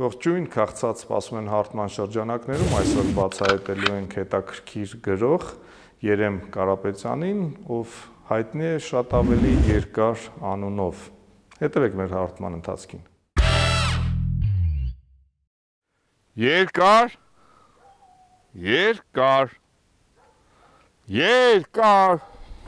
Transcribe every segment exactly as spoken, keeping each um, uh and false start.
Ողջույն, քաղցած սպասում են հարթման շրջանակներում, այսօր բացահայտելու ենք հետաքրքիր գրող Երեմ Կարապետյանին, ով հայտնի է շատ ավելի երկար անունով։ Հետևեք մեր հարթման ընթացքին։ Երկար, երկար, երկար։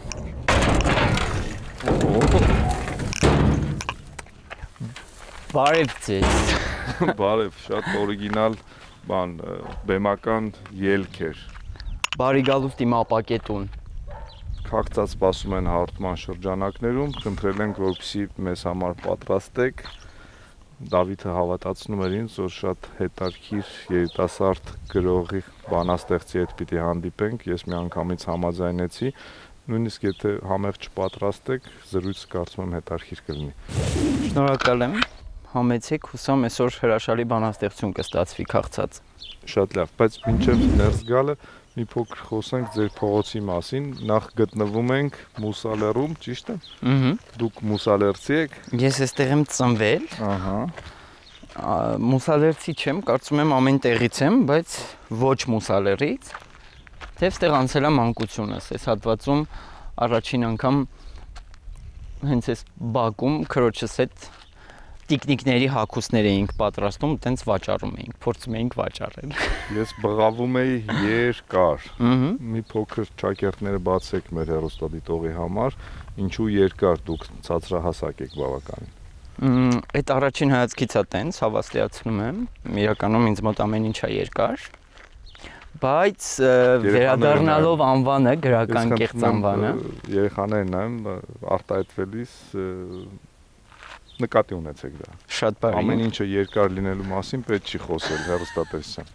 Բարև ձեզ։ Բարև, շատ օրիգինալ բան, բեմական ելք էր։ Բարի գալուստ իմ ապակետուն։ Քաղցած սպասում են հարթման շրջանակներում, խնդրել ենք, որպեսզի մեզ համար պատրաստեք։ Դավիթը հավատացնում էր ինձ, որ շատ հետաքրքիր երիտասարդ գրողի բանաստեղծի հետ պիտի հանդիպենք, ես միանգամից համաձայնեցի, նույնիսկ եթե համեղ չպատրաստեք, զրույցը կարծում եմ հետաքրքիր կլինի։ Շնորհակալ եմ։ Համեցեք, հուսամ այսօր հրաշալի բանաստեղծություն կստացվի քաղցած։ Շատ լավ, բայց մինչև ներս գալը մի փոքր խոսենք ձեր փողոցի մասին։ Նախ գտնվում ենք Մուսալերում, ճիշտ է։ Ահա։ Դուք մուսալերցի եք։ Ես այստեղ եմ ծնվել։ Ահա։ Մուսալերցի չեմ, կարծում եմ ամեն տեղից եմ, բայց ոչ մուսալերից։ Թեև այստեղ անցել եմ մանկությունս, այս հատվածում առաջին անգամ հենց այս բակում քրոջս հետ տիկնիկների հագուստներ էինք պատրաստում, տենց վաճառում էինք, փորձում էինք վաճառել։ Ես բղավում էի երկար։ Մի փոքր ճակերտները բացեք մեր հեռուստադիտողի համար, ինչու երկար, դուք ցածրահասակ եք բավականին։ Այդ առաջին հայացքից է տենց, հավաստիացնում եմ, իրականում ինձ մոտ ամեն ինչ է երկար, բայց վերադառնալով անվանը, գրական կեղծ անվանը, երեխաներն նայում արտահայտվելիս նկատի ունեցեք դա։ Շատ բարի։ Ամեն ինչը երկար լինելու մասին պետք չի խոսել հեռուստատեսության։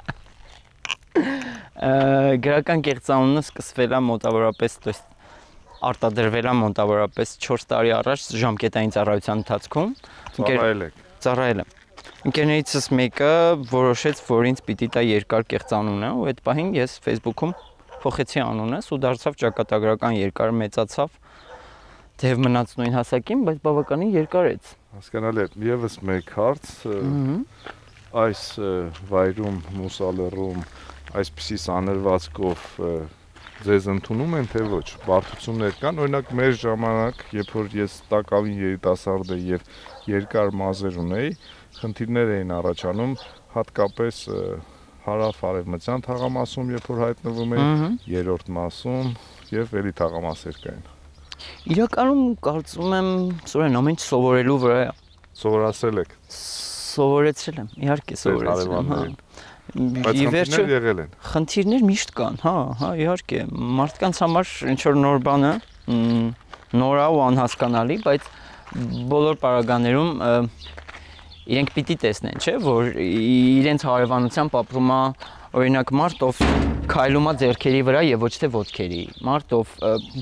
Գրական կեղծ անունը սկսվել է մոտավորապես, то есть արտադրվել է մոտավորապես չորս տարի առաջ ժամկետային ծառայության ընթացքում։ Ծառայել եք։ Ծառայել եմ։ Ընկերներիցս մեկը որոշեց, որ ինձ պիտի տա երկար կեղծ անունը, ու այդ պահին ես Facebook-ում փոխեցի անունս ու դարձավ ճակատագրական երկար, մեծացավ։ Թեև մնաց նույն հասակին, բայց բավականին երկարեց։ Հասկանալի է։ Եվս մեկ հարց, այս վայրում, Մուսալերում, այսպիսի սանրվածքով ձեզ ընդունում են, թե ոչ, բարդություններ կան, օրինակ մեր ժամանակ, երբ որ ես տակավին երիտասարդ էի եւ երկար մազեր ունեի, խնդիրներ էին առաջանում, հատկապես հարավ-արևմտյան թաղամասում, երբ որ հայտնվում էի, երրորդ մասում եւ էլի թաղամասեր կային։ Իրականում կարծում եմ, Սուրեն, ամեն ինչ սովորելու վրա է։ Սովորացել եք։ Սովորեցրել եմ, իհարկե սովորեցել եմ, հա։ Բայց խնդիրներ եղել են։ Խնդիրներ միշտ կան, հա, հա, իհարկե։ Մարդկանց համար ինչ որ նոր բանը նոր է ու անհասկանալի, բայց բոլոր պարագաներում իրենք պիտի տեսնեն, չէ՞, որ իրենց հարևանությամբ ապրում է օրինակ մարդ, ով քայլում է ձեռքերի վրա եւ ոչ թե ոտքերի։ Մարդ, ով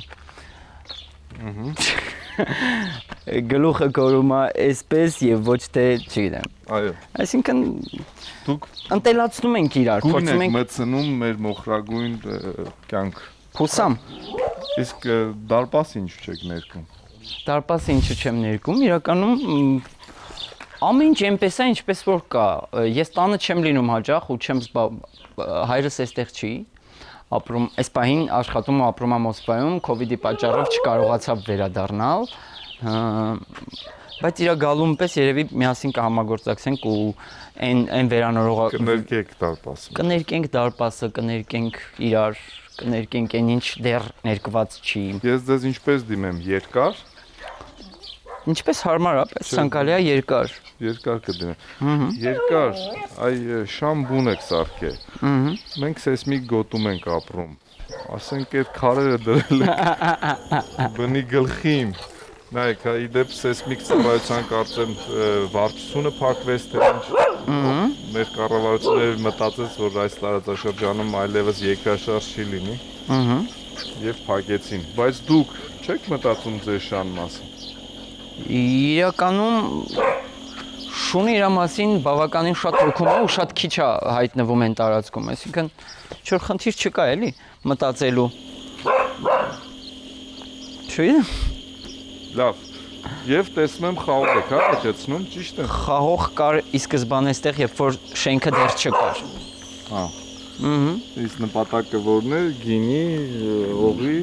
գլուխը կորում է այսպես եւ ոչ թե, չգիտեմ։ Այո։ Այսինքն դուք ընտելացնում ենք իրար, փորձում ենք մտցնում մեր մոխրագույն կյանք։ Փուսամ։ Իսկ դարպաս ինչ չեք ներկում։ Դարպաս ինչու չեմ ներկում, իրականում ամեն ինչ այնպես է, ինչպես որ կա։ Ես տանը չեմ լինում հաճախ ու չեմ հայրս այստեղ չի ապրում, այս պահին աշխատում ու ապրում է Մոսկվայում, COVID-ի պատճառով չկարողացավ վերադառնալ, բայց իրա գալուն պես երևի միասին կհամագործակցենք ու այն այն վերանորոգ կներկենք դարպասը։ Կներկենք դարպասը, կներկենք իրար, կներկենք այն ինչ դեռ ներկված չի։ Ես ձեզ ինչպես դիմեմ, երկար։ Ինչպես հարմար է, պես ցանկալի է երկար։ Երկար կդնեմ։ Երկար, այ շամ բուն եք սարքել։ Մենք սեսմիկ գոտում ենք ապրում։ Ասենք այդ քարերը դրել եք բնի գլխին։ Նայեք, ի դեպ սեսմիկ ծառայության կարծեմ վարչությունը փակվեց, թե ինչ։ Մեր կառավարությունները մտածեց, որ այս տարածաշրջանում այլևս երկրաշարժ չի լինի։ Եվ փակեցին։ Բայց դուք չեք մտածում ձեր շան մասին։ Իրականում շունը իր մասին բավականին շատ հոգում է ու շատ քիչ է հայտնվում այն տարածքում, այսինքն ինչ-որ խնդիր չկա էլի մտածելու։ Չէ՞։ Լավ, Եվ տեսնում եմ խաղող եք, հա, եկեցնում, ճիշտ է։ Խաղող կար ի սկզբանե այստեղ, երբ որ շենքը դեռ չկար։ Հա։ Ահա։ Իսկ նպատակը որն է, գինի, օղի։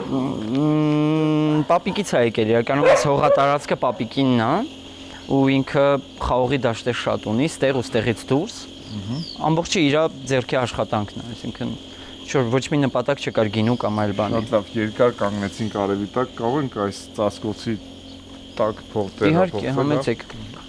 Պապիկից է եկել, իրականում այս հողատարածքը պապիկինն է, ու ինքը խաղողի դաշտեր շատ ունի, ստեղ ու ստեղից դուրս։ Ամբողջը իր ձեռքի աշխատանքն է, այսինքն Շուր ոչ մի նպատակ չկար գինու կամ այլ բանի։ Շատ լավ, երկար կանգնեցինք արևի տակ, կարող ենք այս ծածկոցի տակ փող տեղափոխել։ Իհարկե, համեցեք։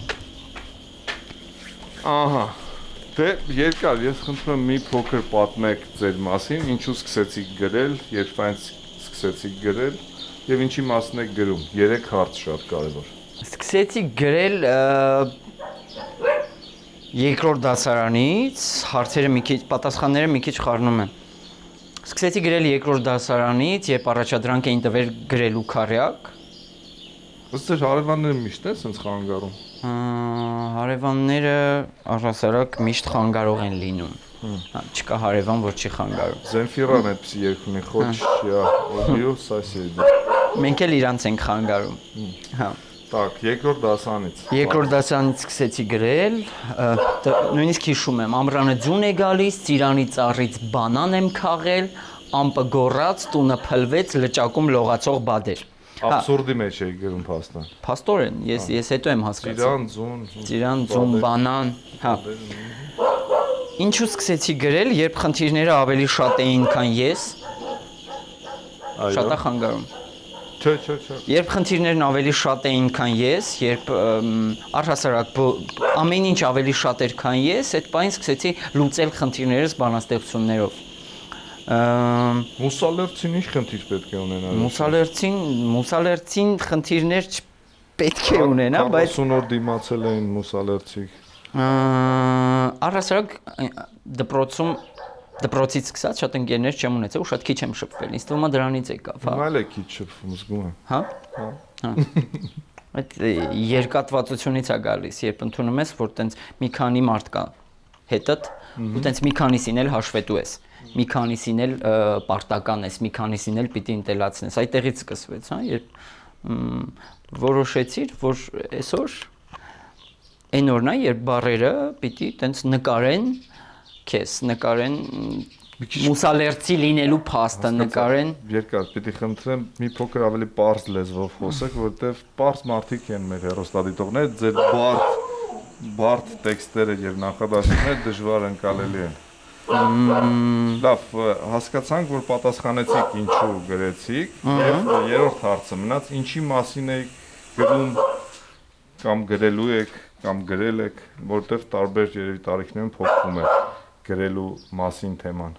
Ահա։ Դե երկար, ես խնդրում եմ մի փոքր պատմեք ձեր մասին, ինչու սկսեցիք գրել, երբ այնց սկսեցիք գրել եւ ինչի մասին եք գրում։ Երեք հարց շատ կարեւոր։ Սկսեցի գրել երկրորդ դասարանից, հարցերը մի քիչ, պատասխանները մի քիչ խառնում են։ Սկսեցի գրել երկրորդ դասարանից, երբ առաջադրանք էին տվել գրելու քարյակ։ Ըստ ձեր հարևանները միշտ է սենց խանգարում։ Հարևանները առհասարակ միշտ խանգարող են լինում։ Հա, չկա հարևան, որ չի խանգարում։ Զենֆիրան այդպեսի երգ ունի, խոչ, я убью соседа։ Մենք էլ իրանց ենք խանգարում։ Հա։ Так, երկրորդ դասանից։ Երկրորդ դասանից սկսեցի գրել, նույնիսկ հիշում եմ, ամռանը ձուն է գալիս, ծիրանի ծառից բանան եմ քաղել, ամպը գոռաց, տունը փլվեց, լճակում լողացող բադեր։ Աբսուրդի մեջ էի գրում փաստը։ Փաստորեն, ես ես հետո եմ հասկացել։ Ծիրան, ձուն, Ծիրան, ձուն, բանան, հա։ Ինչու սկսեցի գրել, երբ խնդիրները ավելի շատ էին, քան ես։ Շատ է խանգարում։ Չէ, չէ, չէ։ Երբ խնդիրներն ավելի շատ էին, քան ես, երբ առհասարակ ամեն ինչ ավելի շատ էր, քան ես, այդ պահին սկսեցի լուծել խնդիրներս բանաստեղծություններով։ Մուսալերցին ինչ խնդիր պետք է ունենա։ Մուսալերցին, մուսալերցին խնդիրներ պետք է ունենա, բայց ութ օր դիմացել էին մուսալերցիք։ Առհասարակ դպրոցում դպրոցից սկսած շատ ընկերներ չեմ ունեցել ու շատ քիչ եմ շփվել։ Ինձ թվում է դրանից եկավ, հա։ Այլ է քիչ շփվում, զգում եմ։ Հա։ Հա։ Այդ երկատվածությունից է գալիս, երբ ընդունում ես, որ տենց մի քանի մարդ կա հետդ ու տենց մի քանիսին էլ հաշվետու ես։ Մի քանիսին էլ պարտական ես, մի քանիսին էլ պիտի ինտելացնես։ Այդտեղից սկսվեց, հա, երբ որոշեցիր, որ այսօր այն օրն է, երբ բառերը պիտի տենց նկարեն քեզ, նկարեն մուսալերցի լինելու փաստը, նկարեն։ Երկար, պիտի խնդրեմ մի փոքր ավելի պարզ լեզվով խոսեք, որովհետև պարզ մարդիկ են մեր հեռուստադիտողները, ձեր բարդ բարդ տեքստերը եւ նախադասությունները դժվար ընկալելի են։ Լավ, հասկացանք, որ պատասխանեցիք ինչու գրեցիք, եւ երրորդ հարցը մնաց, ինչի մասին եք գրում կամ գրելու եք կամ գրել եք, որտեղ տարբեր երևի տարիքներում փոխվում է գրելու մասին թեման։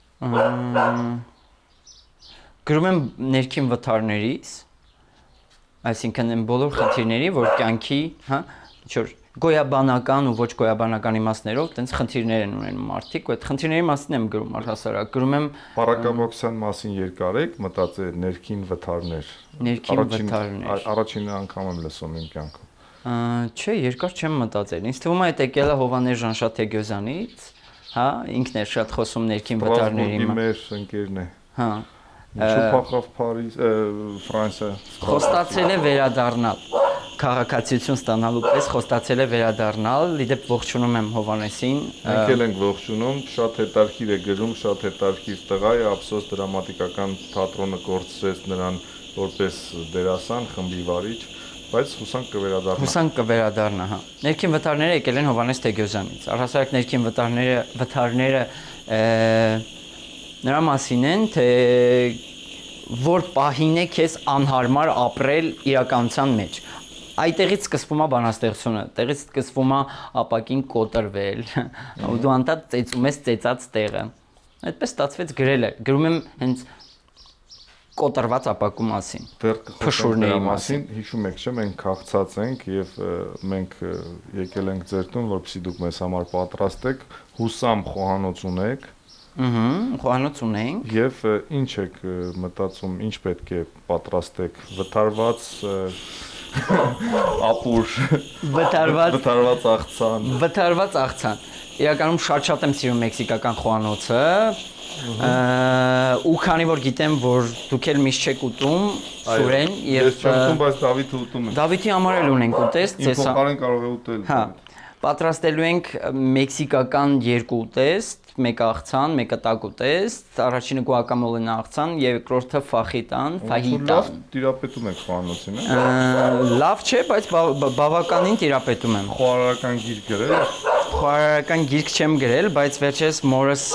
Գրում եմ ներքին վթարներից, այսինքն այն բոլոր խնդիրների, որ կյանքի, հա, ինչ-որ գոյաբանական ու ոչ գոյաբանական իմաստներով տենց խնդիրներ են ունենում մարդիկ, ու այդ խնդիրների մասին եմ գրում առհասարակ, գրում եմ Պարակամոքսյան մասին երկար եք մտածել ներքին վթարներ։ Ներքին վթարներ։ Առաջին անգամ եմ լսում իմ կյանքում։ Չէ, երկար չեմ մտածել։ Ինձ թվում է այդ եկել է Հովհաննես Ժանշատ Թեգյոզյանից, հա, ինքն էր շատ խոսում ներքին վթարների մասին։ Մեր ընկերն է։ Հա։ Ինչու փախավ Փարիզ, Ֆրանսիա։ Խոստացել է վերադառնալ։ Քաղաքացիություն ստանալու պես խոստացել է վերադառնալ, իդեպ ողջունում եմ Հովհաննեսին։ Մենք էլ ենք ողջունում, շատ հետաքրքիր է գրում, շատ հետաքրքիր տղա է, ափսոս դրամատիկական թատրոնը կորցրեց նրան որպես դերասան, խմբի վարիչ, բայց հուսանք կվերադառնա։ Հուսանք կվերադառնա, հա։ Ներքին վթարները եկել են Հովհաննես Թեգյոզյանից։ Առհասարակ ներքին վթարները, վթարները նրա մասին են, թե որ պահին է քեզ անհարմար ապրել իրականության մեջ։ Այդտեղից սկսվում է բանաստեղծությունը, տեղից սկսվում է ապակին կոտրվել, ու դու անդադ ծեծում ես ծեծած տեղը։ Այդպես ստացվեց գրելը, գրում եմ հենց կոտրված ապակու մասին, փշուրների մասին։ Հիշում եք, չէ՞, մենք քաղցած ենք եւ մենք եկել ենք ձեր տուն, որպեսզի դուք մեզ համար պատրաստեք, հուսամ խոհանոց ունեք։ Ահա, խոհանոց ունենք։ Եվ ինչ եք մտածում, ինչ պետք է պատրաստեք, վթարված ապուր, վթարված վթարված աղցան։ Վթարված աղցան։ Իրականում շատ-շատ եմ սիրում մեքսիկական խոհանոցը, ու քանի որ գիտեմ, որ դուք էլ միշտ չեք ուտում Սուրեն եւ Ես չեմ ուտում, բայց Դավիթը ուտում է։ Դավիթի համար էլ ունենք ուտեստ, Իմ փոխարեն կարող է ուտել։ Հա, պատրաստելու ենք մեքսիկական երկու ուտեստ, մեկը աղցան, մեկը տաք ուտեստ, առաջինը գուակամոլե աղցան, երկրորդը ֆախիտան, ֆահիտան։ Տիրապետում եք խոհանոցին, է։ Լավ չէ, բայց բավականին տիրապետում եմ։ Խոհարարական գիրք գրել։ Խոհարարական գիրք չեմ գրել, բայց վերջերս մորս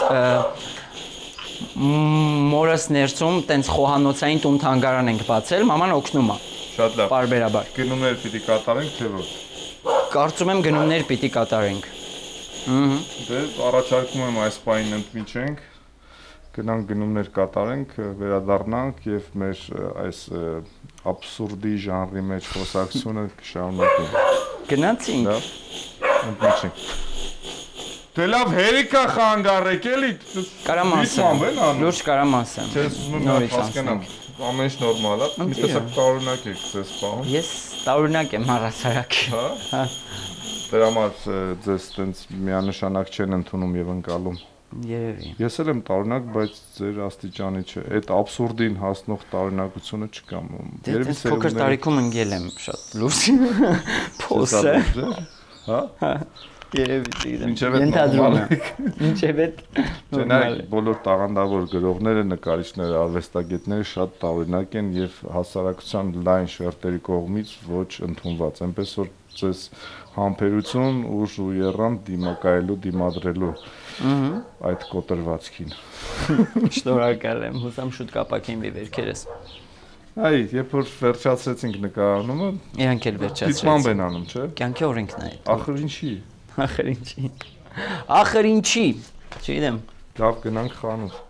մորս ներսում տենց խոհանոցային տուն թանգարան ենք բացել, մաման օգնում է։ Շատ լավ։ Պարբերաբար։ Գնումներ պիտի կատարենք, թե ոչ։ Կարծում եմ գնումներ պիտի կատարենք։ Դե առաջարկում եմ այս պահին ընդմիջենք, գնանք գնումներ կատարենք, վերադառնանք եւ մեր այս աբսուրդի ժանրի մեջ խոսակցությունը կշարունակենք։ Գնացինք։ Լավ, ընդմիջենք։ Դե լավ, հերիքա խանգարեք էլի։ Կարամ ասեմ։ Լուրջ կարամ ասեմ։ Չես ուզում նոր հասկանամ։ Ամեն ինչ նորմալ է։ Մի տեսակ տարօրինակ եք ձեզ պահում։ Ես տարօրինակ եմ առասարակ։ Հա։ Դրա համար ձեզ տենց միանշանակ չեն ընդունում եւ ընկալում։ Երևի։ Ես էլ եմ տարօրինակ, բայց ձեր աստիճանի չէ։ Այդ աբսուրդին հասնող տարօրինակությունը չկա։ Երևի փոքր տարիքում ընկել եմ շատ լուրջ։ Փոսը։ Հա։ Երևի դիտեմ։ Ենթադրում եմ։ Ինչև է։ Չնայած բոլոր տաղանդավոր գրողները, նկարիչները, արվեստագետները շատ տարօրինակ են եւ հասարակության լայն շերտերի կողմից ոչ ընդունված։ Այնպես որ ձեզ համբերություն, ուժ ու եռանդ դիմակայելու, դիմադրելու այդ կոտրվածքին։ Շնորհակալ եմ, հուսամ շուտ կապակինվի վերքերս։ Այ, երբ որ վերջացրեցինք նկարահանումը, իրանք էլ վերջացրեցին։ Դիտմամբ են անում, չէ՞։ Կյանքի օրենքն է։ Ախր ինչի։ Ախր ինչի։ Ախր ինչի։ Չգիտեմ։ Լավ, գնանք խանութ։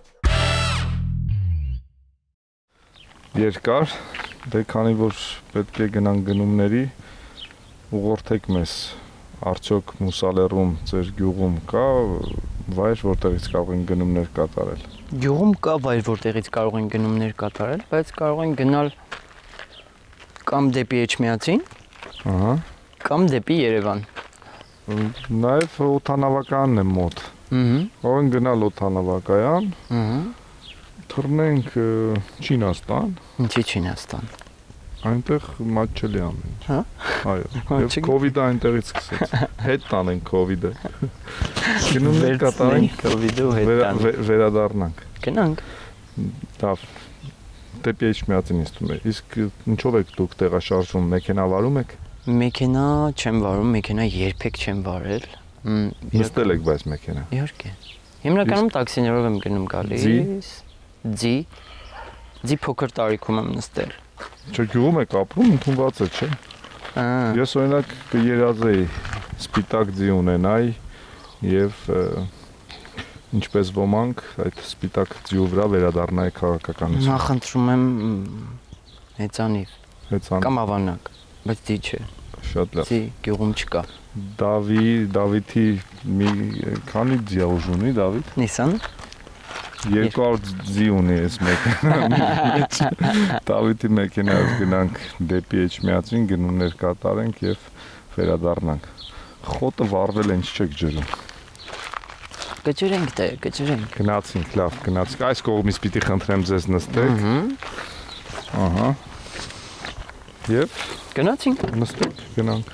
Երկար, դե քանի որ պետք է գնանք գնումների, ուղղորդեք մեզ, արդյոք Մուսալերում ձեր գյուղում կա վայր, որտեղից կարող են գնումներ կատարել։ Գյուղում կա վայր, որտեղից կարող են գնումներ կատարել, բայց կարող են գնալ կամ դեպի Էջմիածին, ահա, կամ դեպի Երևան։ Նաև օդանավականն է մոտ։ Ահա։ Կարող են գնալ օդանավակայան, Ահա։ թռնենք Չինաստան։ Ինչի Չինաստան։ Այնտեղ մատչելի ամեն ինչ։ Հա։ Այո։ Եվ COVID-ը այնտեղից սկսեց։ Հետ տանենք COVID-ը։ Գնումներ կատարենք, COVID-ը ու հետ տանենք։ Վերադառնանք։ Գնանք։ Լավ։ Դեպի Էջմիածին իստում է։ Իսկ ինչով եք դուք տեղաշարժում, մեքենա վարում եք։ Մեքենա չեմ վարում, մեքենա երբեք չեմ վարել։ Նստել եք բայց մեքենա։ Իհարկե։ Հիմնականում տաքսիներով եմ գնում գալիս։ Ձի։ Ձի փոքր տարիքում եմ նստել։ Չէ, գյուղում եք ապրում, ընդունված է, չէ։ Ես օրինակ կերազեի սպիտակ ձի ունենայի եւ ինչպես ոմանք այդ սպիտակ ձիու վրա վերադառնայի քաղաքականություն։ Նախընտրում եմ հեծանիվ։ Հեծանիվ։ Կամ ավանակ, բայց ձի չէ։ Շատ լավ։ Ձի գյուղում չկա։ Դավի, Դավիթի մի քանի ձի ունի Դավիթ։ Նիսան։ երկու հարյուր ձի ունի այս մեքենա։ Դավիթի մեքենայով գնանք դեպի Էջմիածին, գնումներ կատարենք եւ վերադառնանք։ Խոտը վառվել է, ինչ չեք ջրում։ Կջրենք դե, կջրենք։ Գնացինք, լավ, գնացինք։ Այս կողմից պիտի խնդրեմ ձեզ նստեք։ Ահա։ Եվ գնացինք, նստեք, գնանք։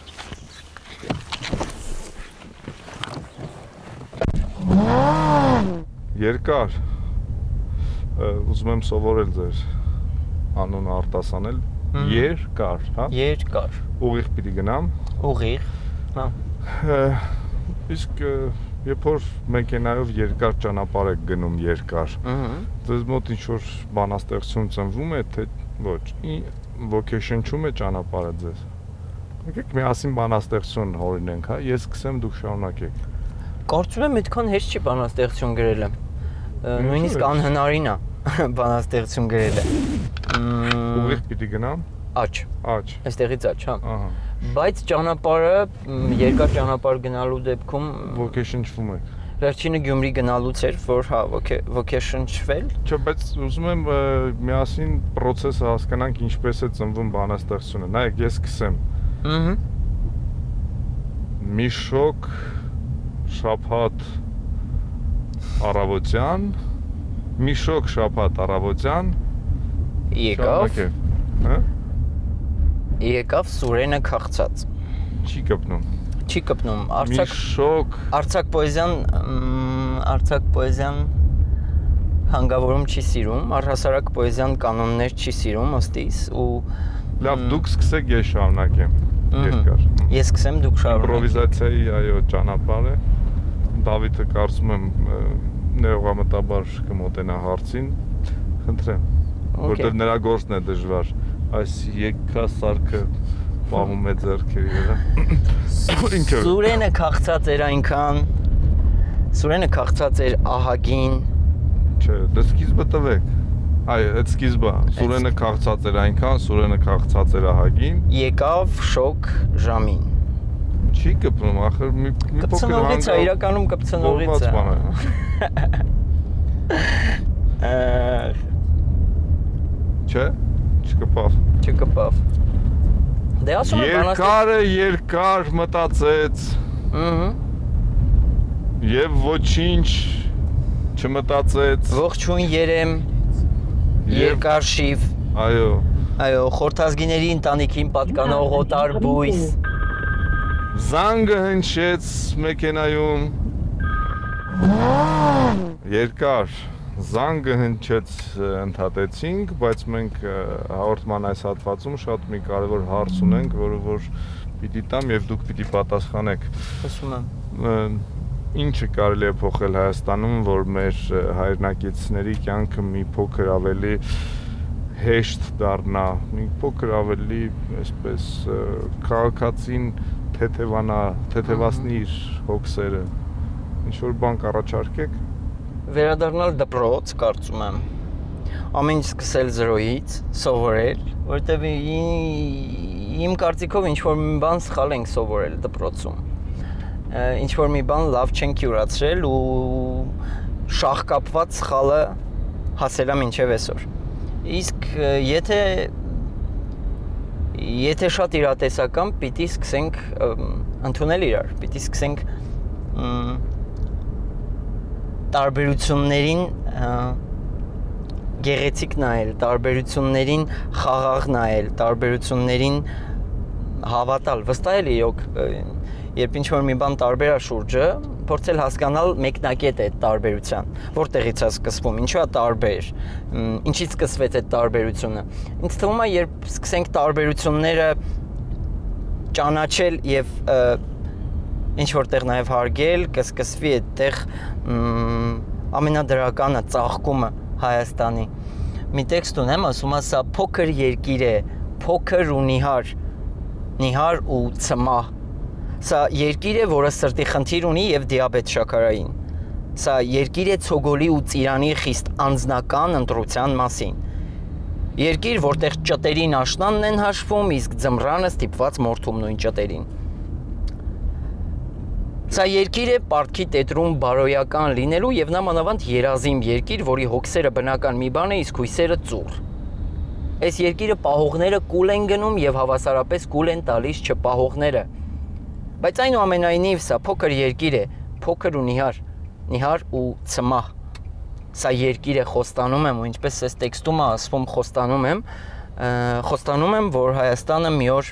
Երկար։ Ուզում եմ սովորել ձեր անունը արտասանել։ Երկար, հա։ Երկար։ Ուղիղ պիտի գնամ։ Ուղիղ։ Հա։ Իսկ երբ որ մեքենայով երկար ճանապարհ եք գնում երկար, ձեզ մոտ ինչ որ բանաստեղծություն ծնվում է, թե ոչ, vocation-ում է ճանապարհը ձեզ։ Եկեք միասին բանաստեղծություն հորինենք, հա, ես սկսեմ, դուք շարունակեք։ Կարծում եմ այդքան հեշտ չի բանաստեղծություն գրելը։ Նույնիսկ անհնարին է բանաստեղծություն գրելը։ Ուղիղ պիտի գնամ։ Աջ։ Աջ։ Այստեղից աջ, հա։ Ահա։ Բայց ճանապարհը երկար ճանապարհ գնալու դեպքում vocation-չվում եք։ Վերջինը Գյումրի գնալուց էր, որ հա vocation-չվել։ Չէ, բայց ուզում եմ միասին process-ը հասկանանք ինչպես է ծնվում բանաստեղծությունը։ Նայեք, ես սկսեմ։ Ահա։ Մի շոկ շաբաթ առավոտյան Մի շոկ շաբաթ առավոտյան Եկավ, հա? եկավ Սուրենը քաղցած։ Չի կպնում։ Չի կպնում, Մի Արցակ շոկ Արցակ պոեզիան Արցակ պոեզիան հանգավորում չի սիրում, առհասարակ պոեզիան կանոններ չի սիրում ըստիս ու լավ դուք սկսեք ես շարունակեմ երկար։ Ես սկսեմ դուք շարունակեք։ Իմպրովիզացիայի այո ճանապարհ է։ Դավիթը կարծում եմ ներողամտաբար կմոտենա հարցին։ Խնդրեմ, որտեղ նրա գործն է դժվար։ Այս եկքասարքը պահում է ձեռքերի վրա։ Ինչո՞։ Սուրենը քաղցած էր այնքան Սուրենը քաղցած էր ահագին Չէ, դե սկիզբը տվեք։ Այ, այդ սկիզբը, Սուրենը քաղցած էր այնքան, Սուրենը քաղցած էր ահագին։ Եկավ շոկ ժամին։ Չի կպնում, ախր մի մի փոքր Կպցնողից է, իրականում կպցնողից է։ Չէ, չկպավ։ Չկպավ։ Դե ասում եմ Երկարը երկար մտածեց։ Ահա։ Եվ ոչինչ չմտածեց։ Ողջույն երեմ երկար շիվ Այո այո խորթազգիների ընտանիքին պատկանող օտար բույս Զանգը հնչեց մեքենայում Երկար զանգը հնչեց ընդհատեցինք, բայց մենք հաղորդման այս հատվածում շատ մի կարևոր հարց ունենք, որը որ պիտի տամ եւ դուք պիտի պատասխանեք։ Ասում եմ Ինչը կարելի է փոխել Հայաստանում, որ մեր հայրենակիցների կյանքը մի փոքր ավելի հեշտ դառնա, մի փոքր ավելի, այսպես, քաղաքացին թեթևանա, թեթևացնի իր հոգսերը։ Ինչ որ բան կառաջարկեք։ Վերադառնալ դպրոց, կարծում եմ։ Ամեն ինչ սկսել զրոյից, սովորել, որտեղ իմ կարծիքով ինչ որ մի բան սխալ ենք սովորել դպրոցում։ Ինչ որ մի բան լավ չենք յուրացրել ու շահկապված սխալը հասել է մինչև այսօր։ Իսկ եթե եթե շատ իրատեսական պիտի սկսենք ընդունել իրար, պիտի սկսենք տարբերություններին գեղեցիկ նայել, տարբերություններին խաղաղ նայել, տարբերություններին հավատալ, վստահել իրոք Երբ ինչ-որ մի բան տարբեր է շուրջը, փորձել հասկանալ մեկնակետ է այդ տարբերության, որտեղից է սկսվում, ինչու է տարբեր, ինչից սկսվեց այդ տարբերությունը։ Ինձ թվում է, երբ սկսենք տարբերությունները ճանաչել եւ ինչ որտեղ նաեւ հարգել, կսկսվի այդտեղ ամենադրականը ծաղկումը Հայաստանի։ Մի տեքստ ունեմ, ասում է, սա փոքր երկիր է, փոքր ու նիհար, նիհար ու ցմահ Սա երկիր է, որը սրտի խնդիր ունի եւ դիաբետ շաքարային։ Սա երկիր է ցոգոլի ու ծիրանի խիստ անձնական ընտրության մասին։ Երկիր, որտեղ ճտերին աշնանն են հաշվում, իսկ ձմռանը ստիպված մորթում նույն ճտերին։ Սա երկիր է պարտքի տետրում բարոյական լինելու եւ նամանավանդ երազիմ երկիր, որի հոգսերը բնական մի բան է, իսկ հույսերը ծուռ։ Այս երկիրը պահողները կուլ են գնում եւ հավասարապես կուլ են տալիս չպահողները։ Բայց այնուամենայնիվ սա փոքր երկիր է, փոքր ու նիհար, նիհար ու ցմահ։ Սա երկիր է խոստանում եմ, ու ինչպես այս տեքստում է ասվում խոստանում եմ, խոստանում եմ, որ Հայաստանը մի օր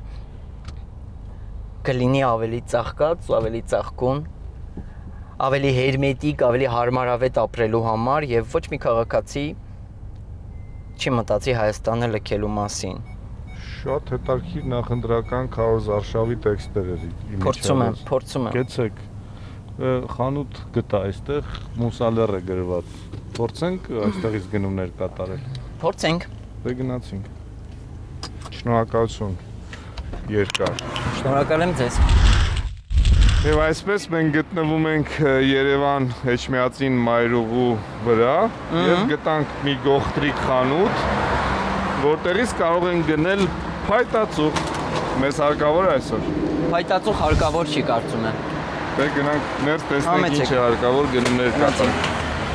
կլինի ավելի ծաղկած ու ավելի ծաղկուն, ավելի հերմետիկ, ավելի հարմարավետ ապրելու համար եւ ոչ մի քաղաքացի չի մտածի Հայաստանը լքելու մասին։ Շատ հետաքրքիր նախընտրական Քարոզ Արշավի տեքստեր էր իմիջիայլոց։ Փորձում եմ, փորձում եմ։ Գեցեք, խանութ գտա այստեղ, Մուսալեր է գրված։ Փորձենք այստեղից գնումներ կատարել։ Փորձենք։ Դե գնացինք։ Շնորհակալություն։ Երկար։ Շնորհակալ եմ ձեզ։ Եվ այսպես մենք գտնվում ենք Երևան Էջմիածին մայրուղու վրա եւ գտանք մի գողտրիկ խանութ, որտեղից կարող են գնել փայտածուղ, մեզ հարկավոր է այսօր։ Փայտածուղ հարկավոր չի կարծում եմ։ Դե գնանք ներս տեսնենք ինչ է հարկավոր գնումներ կատարենք։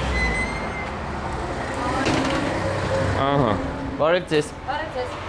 Ահա։ Բարև ձեզ։ Բարև ձեզ։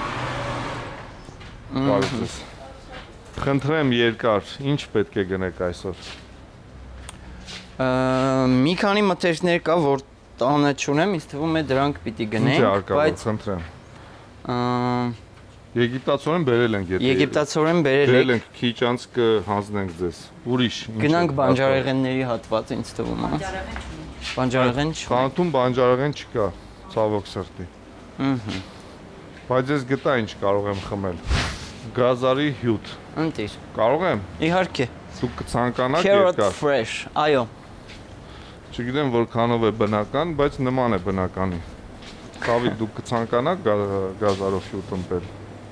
Բարև ձեզ։ Խնդրեմ երկար, ինչ պետք է գնեք այսօր։ Մի քանի մթերքներ կա, որ տանը չունեմ, ինձ թվում է դրանք պիտի Ինչ է գնենք, հարկավոր, խնդրեմ։ ամ, Եգիպտացորեն բերել ենք, եթե եգիպտացորեն բերել բերել եք, ենք, քիչ անց կհանձնենք ձեզ։ Ուրիշ ինչ է գնանք հարկավոր։ բանջարեղենների հատված ինձ թվում է։ Բանջարեղեն չունենք։ Խանութում բանջարեղեն չկա, ցավոք սրտի։ Ահա։ Բայց ես գտա ինչ կարող եմ խմել։ Գազարի հյութ։ Ընտիր։ Կարող եմ։ Իհարկե։ Դուք կցանկանաք Carrot երկար։ fresh, այո։ Չգիտեմ որքանով է բնական, բայց նման է բնականի։ Ցավի դուք կցանկանաք գազարով հյութ ըմպել։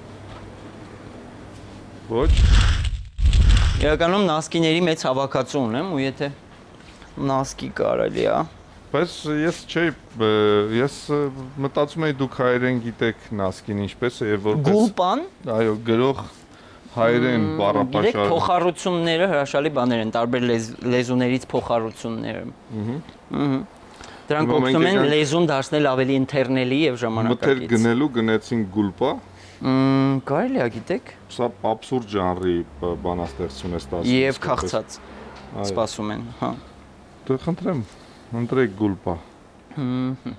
Ոչ։ Իրականում նասկիների մեծ հավաքածու ունեմ ու եթե նասկի կարելի է։ Բայց ես չէի, ես մտածում եի դուք հայերեն գիտեք նասկին ինչպես է եւ որպես Գուլպան, այո, գրող հայերեն գիտեք, բառապաշար։ փոխառությունները հրաշալի բաներ են, տարբեր լեզ- լեզուներից փոխառությունները։ Ըհը։ Դրանք Ուրեմն օգնում են եկեք- լեզուն դարձնել ավելի ինտերնելի եւ Մտեր ժամանակակից։ գնելու գնեցին գուլպա։ Մմ, կարելի է գիտեք, Սա абսուրդ ժանրի բ- բանաստեղծություն է ստացվում։ եւ իսկապես։ քաղցած Այո։ սպասում են, հա։ Դե խնդրեմ, ընտրեք գուլպա։ Ըհը։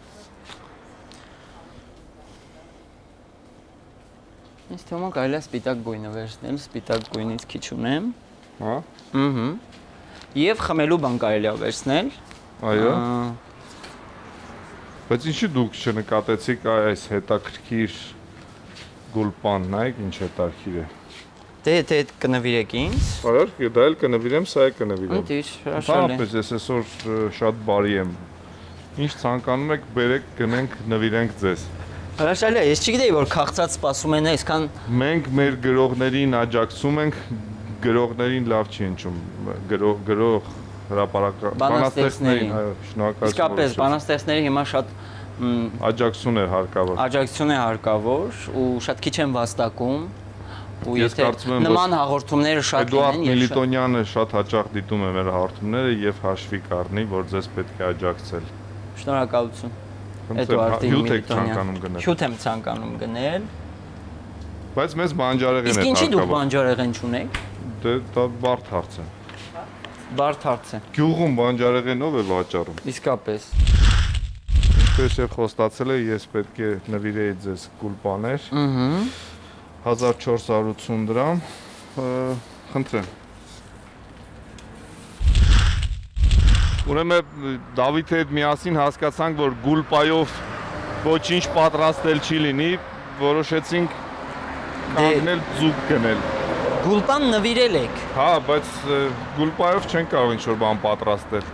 Ինձ թվում է կարելի է սպիտակ գույնը վերցնել, սպիտակ գույնից քիչ ունեմ։ Հա։ Ըհը։ Եվ խմելու բան կարելի է վերցնել։ Այո։ Ա, Բայց ինչի դուք չնկատեցիք այս հետաքրքիր գուլպան, նայեք ինչ հետաքրքիր է։ Դե դե կնվիրեք ինձ։ Այո, դա էլ կնվիրեմ, սա է կնվիրեմ։ Ընտիր, հրաշալի։ Բանապես ես այսօր ը, շատ բարի եմ։ Ինչ ցանկանում եք, բերեք, գնենք, նվիրենք ձեզ։ Հրաշալի է, ես չգիտեի որ քաղցած սպասում են այսքան Մենք մեր գրողներին աջակցում ենք, գրողներին լավ չի հնչում։ Գրող, գրող հրապարակա Բանաստեղծներին, այո, շնորհակալություն։ իսկապես որ բանաստեղծները հիմա շատ մ, աջակցություն է հարկավոր։ աջակցություն է հարկավոր ու շատ քիչ են վաստակում ու Ես եթե կարծում եմ, նման հաղորդումները շատ Էդուարդ լինեն եւ շատ- Միլիտոնյանը շատ հաճախ դիտում է մեր հաղորդումները եւ հաշվի կառնի, որ ձեզ պետք է աջակցել։ շնորհակալություն Խնդրեմ, Էդուարդին հյութ եք Միլիտոնյան։ ցանկանում գնել։ Հյութ եմ ցանկանում գնել։ Բայց մեզ բանջարեղեն Իսկ է ինչի դուք հարկավոր։ բանջարեղեն չունեք։ Դե դա բարդ հարց է։ Բարդ հարց է։ Գյուղում բանջարեղենով է վաճառում։ Իսկապես։ Ինչպես եւ խոստացել է, ես պետք է նվիրեի ձեզ գուլպաներ։ Ահա։ հազար չորս հարյուր ութսուն դրամ։ ը, Խնդրեմ։ Ուրեմն Դավիթի հետ միասին հասկացանք, որ գուլպայով ոչինչ պատրաստել չի լինի, որոշեցինք կանգնել ձուկ գնել։ Գուլպան նվիրել եք։ Հա, բայց ը, գուլպայով չեն կարող ինչ-որ բան պատրաստել։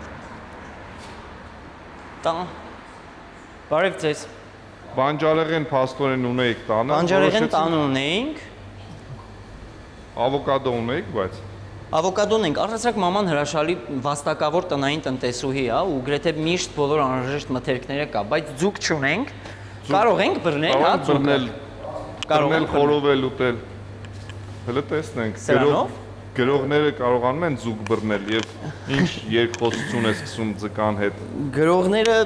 Տա։ Բարև ձեզ։ Բանջարեղեն փաստորեն ունեիք տանը։ Բանջարեղեն որոշեցինք- տան ունեինք։ Ավոկադո ունեիք, բայց Ավոկադոն ենք, առհասարակ մաման հրաշալի վաստակավոր տնային տնտեսուհի է ու գրեթե միշտ բոլոր անհրաժեշտ մթերքները կա, բայց ձուկ չունենք։ Կարող ենք բռնել, հա, կարող բռնել, Կարող բռնել, ենք խորովել, ուտել։ Հələ տեսնենք։ Սրանով? Գրողները կարողանում են ձուկ բռնել եւ ինչ երկխոսություն է սկսում ձկան հետ։ գրողները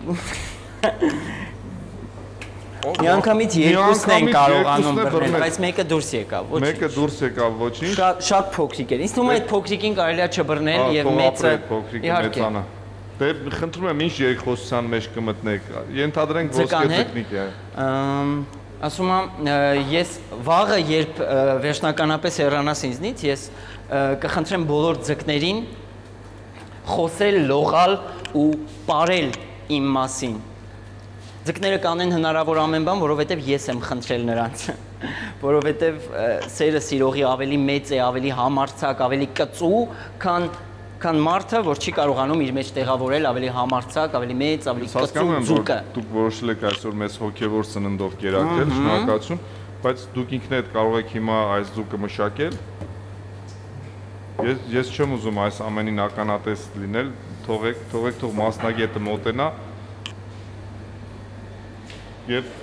միանգամից Միանգամից երկուսն են կարողանում երկուսն է բռնել, բռնել։ բայց մեկը դուրս եկավ, ոչ։ Մեկը դուրս եկավ ոչինչ։ Շատ շատ փոքրիկ էր։ Ինձ թվում է այդ փոքրիկին կարելի է չբռնել Հա, եւ թող մեծը ապրի, փոքրիկը իհարկե։ մեծանա։ Դե խնդրում եմ ինչ երկխոսության մեջ կմտնեք։ Ենթադրենք Ձկան ոսկե հետ? տեխնիկ է։ Ամ, Ասում եմ, ը, ես վաղը երբ ը, վերջնականապես հեռանաս ինձնից, ես ը, կխնդրեմ բոլոր ձկներին խոսել, լողալ ու ապարել իմ մասին։ Ձկները կանեն հնարավոր ամեն բան, որովհետև ես եմ խնդրել նրանց։ Որովհետև ը, սերը սիրողի ավելի մեծ է, ավելի համարձակ, ավելի կծու, քան քան մարդը, որ չի կարողանում իր մեջ տեղավորել ավելի համարձակ, ավելի մեծ, ավելի կծու Հասկանում եմ, որ ձուկը։ դուք որոշել եք այսօր մեզ հոգևոր սննդով կերակրել, շնորհակալություն, բայց դուք ինքներդ կարող եք հիմա այս ձուկը մշակել։ Ես ես չեմ ուզում այս ամենին ականատես լինել, թողեք, թողեք թող մասնագետը մոտենա։ Եվ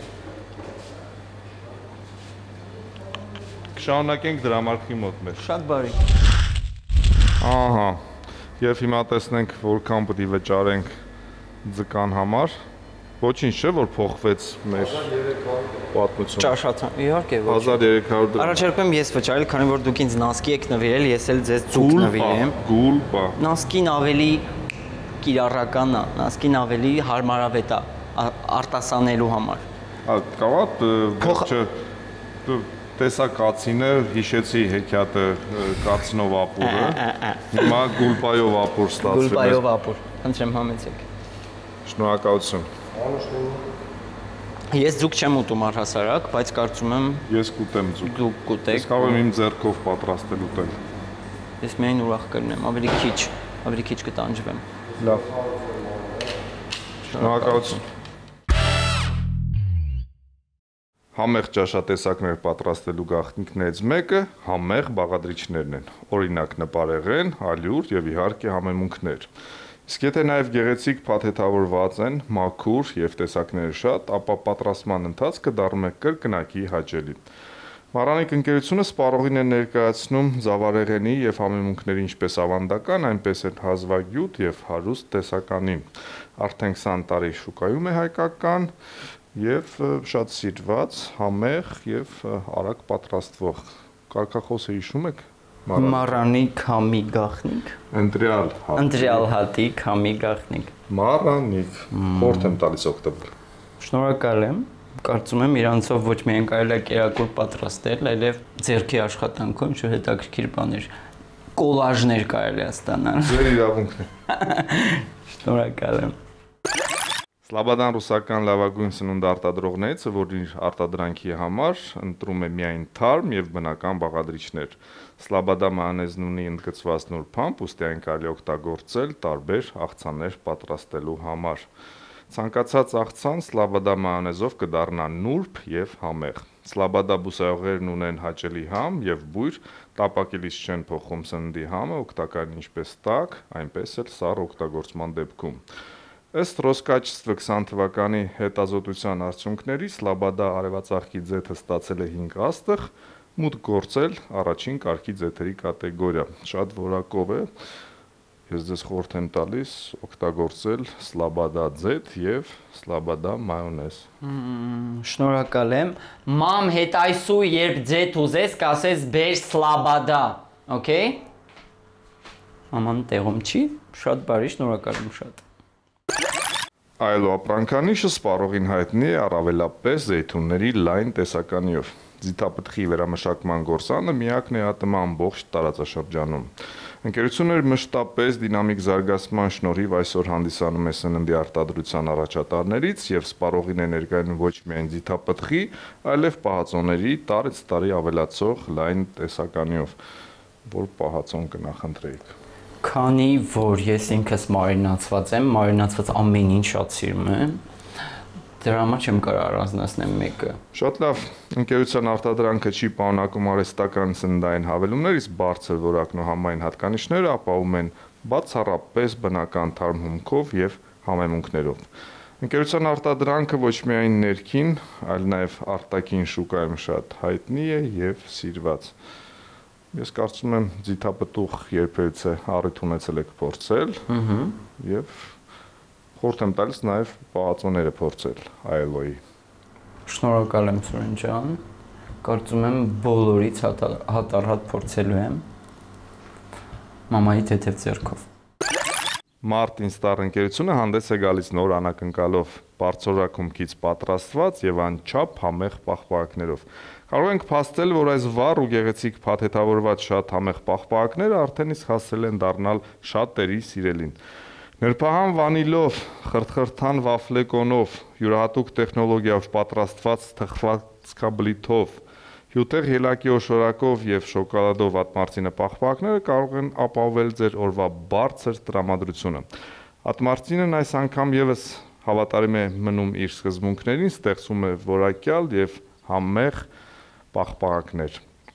կշարունակենք դրամարկղի մոտ մեր։ Շատ բարի։ Ահա։ Եվ հիմա տեսնենք որքան պետք է վճարենք ձկան համար։ Ոչինչ չէ, որ փոխվեց մեր պատմությունը։ Ճաշացան, իհարկե ոչ։ հազար երեք հարյուր դրամ։ Առաջարկում եմ ես վճարել, քանի որ դուք ինձ նասկի եք նվիրել, ես էլ ձեզ ձուկ նվիրեմ։ Գուլպա։ Նասկին ավելի կիրառական է, ասկին ավելի հարմարավետ է արտասանելու համար։ Հա, կավա վերջը տեսակացինը հիշեցի հեքիաթը կացինով ապուրը, հիմա գուլպայով ապուր ստացվել է։ Գուլպայով ապուր, խնդրեմ համեցեք։ Շնորհակալություն։ Ես ձուկ չեմ ուտում առհասարակ, բայց կարծում եմ Ես կուտեմ ձուկ։ դուք կուտեք։ Ես կարող եմ իմ ձեռքով պատրաստել ուտել։ Ես միայն ուրախ կլինեմ, ավելի քիչ, ավելի քիչ կտանջվեմ։ Լավ։ Շնորհակալություն։ Համեղ ճաշատեսակներ պատրաստելու գաղտնիքներից մեկը համեղ բաղադրիչներն են, օրինակ նպարեղեն, ալյուր եւ իհարկե համեմունքներ։ Իսկ եթե նաեւ գեղեցիկ փաթեթավորված են, մաքուր եւ տեսակները շատ, ապա պատրաստման ընթացքը դառնում է կրկնակի հաճելի։ Մարանիկ ընկերությունը սպառողին է ներկայացնում զավարեղենի եւ համեմունքների ինչպես ավանդական, այնպես էլ հազվագյուտ եւ հարուստ տեսականի։ Արդեն քսան տարի շուկայում է հայկական եւ շատ սիրված, համեղ եւ արագ պատրաստվող։ Կարգախոսը հիշում եք։ Մարանիկ համի գաղտնիք։ Ընտրյալ հատիկ։ Ընտրյալ հատիկ համի գաղտնիք։ Մարանիկ։ Խորտ եմ տալիս օգտվել։ Շնորհակալ եմ։ Կարծում եմ իրանցով ոչ միայն կարելի է կերակուր պատրաստել, այլև ձեռքի աշխատանքով ինչ-որ հետաքրքիր բաներ, կոլաժներ կարելի է ստանալ։ Ձեր իրավունքն է։ Շնորհակալ եմ։ Սլաբադան ռուսական լավագույն սնունդ արտադրողներից, որ իր արտադրանքի համար ընտրում է միայն թարմ եւ բնական բաղադրիչներ։ Սլաբադա մայոնեզն ունի ընդգծված նուրբ, ուստի այն կարելի օգտագործել տարբեր աղցաններ պատրաստելու համար։ Ցանկացած աղցան սլաբադա մայոնեզով կդառնա նուրբ եւ համեղ։ Սլաբադա բուսայուղերն ունեն հաճելի համ եւ բույր, տապակելիս չեն փոխում սննդի համը, օգտակար ինչպես տաք, այնպես էլ սառը օգտագործման դեպքում։ Ըստ Ռոսկաչեստվը քսան թվականի հետազոտության արդյունքների Սլաբադա արևածաղկի ձեթը ստացել է հինգ աստղ, մուտք գործել առաջին կարգի ձեթերի կատեգորիա։ Շատ որակով է։ Ես ձեզ խորհուրդ եմ տալիս օգտագործել Սլաբադա ձեթ եւ Սլաբադա մայոնեզ։ Շնորհակալ եմ։ Մամ հետ այսու երբ ձեթ ուզես, կասես բեր Սլաբադա, օքեյ։ Մաման տեղում չի, շատ բարի, շնորհակալ եմ շատ։ Այլո ապրանքանիշը սպառողին հայտնի է առավելապես զեյթունների լայն տեսականիով։ Ձիթապտղի վերամշակման գործանը միակն է ԱՏՄ ամբողջ տարածաշրջանում։ Ընկերությունը մշտապես դինամիկ զարգացման շնորհիվ այսօր հանդիսանում է սննդի արտադրության առաջատարներից եւ սպառողին է ներկայանում ոչ միայն ձիթապտղի, այլև պահածոների տարեց տարի ավելացող լայն տեսականիով, որ պահածոն կնախընտրեիք։ Քանի որ ես ինքս մարինացված եմ, մարինացված ամեն ինչ շատ սիրում եմ, դրա համար չեմ կարող առանձնացնել մեկը։ Շատ լավ, ընկերության արտադրանքը չի պարունակում արհեստական սննդային հավելումներ, իսկ բարձր որակն ու համային հատկանիշները ապահովում են բացառապես բնական թարմ հումքով եւ համեմունքներով։ Ընկերության արտադրանքը ոչ միայն ներքին, այլ նաեւ արտաքին շուկայում շատ հայտնի է եւ սիրված։ Ես կարծում եմ ձիթապտուղ երբևիցե առիթ ունեցել եք փորձել եւ խորհուրդ եմ տալիս նաեւ պահածոները փորձել այլոյի։ Շնորհակալ եմ Սուրեն ջան։ Կարծում եմ բոլորից հատառհատ փորձելու եմ մամայի թեթև ձեռքով։ Martin Star ընկերությունը հանդես է գալիս նոր անակնկալով, բարձրորակումքից պատրաստված եւ անչափ համեղ պաղպաղակներով։ Կարող ենք փաստել, որ այս վառ ու գեղեցիկ փաթեթավորված շատ համեղ պաղպաղակները արդեն իսկ հասել են դառնալ շատերի սիրելին։ Նրբահամ վանիլով, խրթխրթան վաֆլեկոնով, յուրահատուկ տեխնոլոգիայով պատրաստված թխվածքաբլիթով, հյութեղ ելակի օշորակով եւ շոկոլադով ատմարցինը պաղպաղակները կարող են ապահովել ձեր օրվա բարձր տրամադրությունը։ Ատմարցինն այս անգամ եւս հավատարիմ է մնում իր սկզբունքներին, ստեղծում է որակյալ եւ համեղ պաղպաղակներ։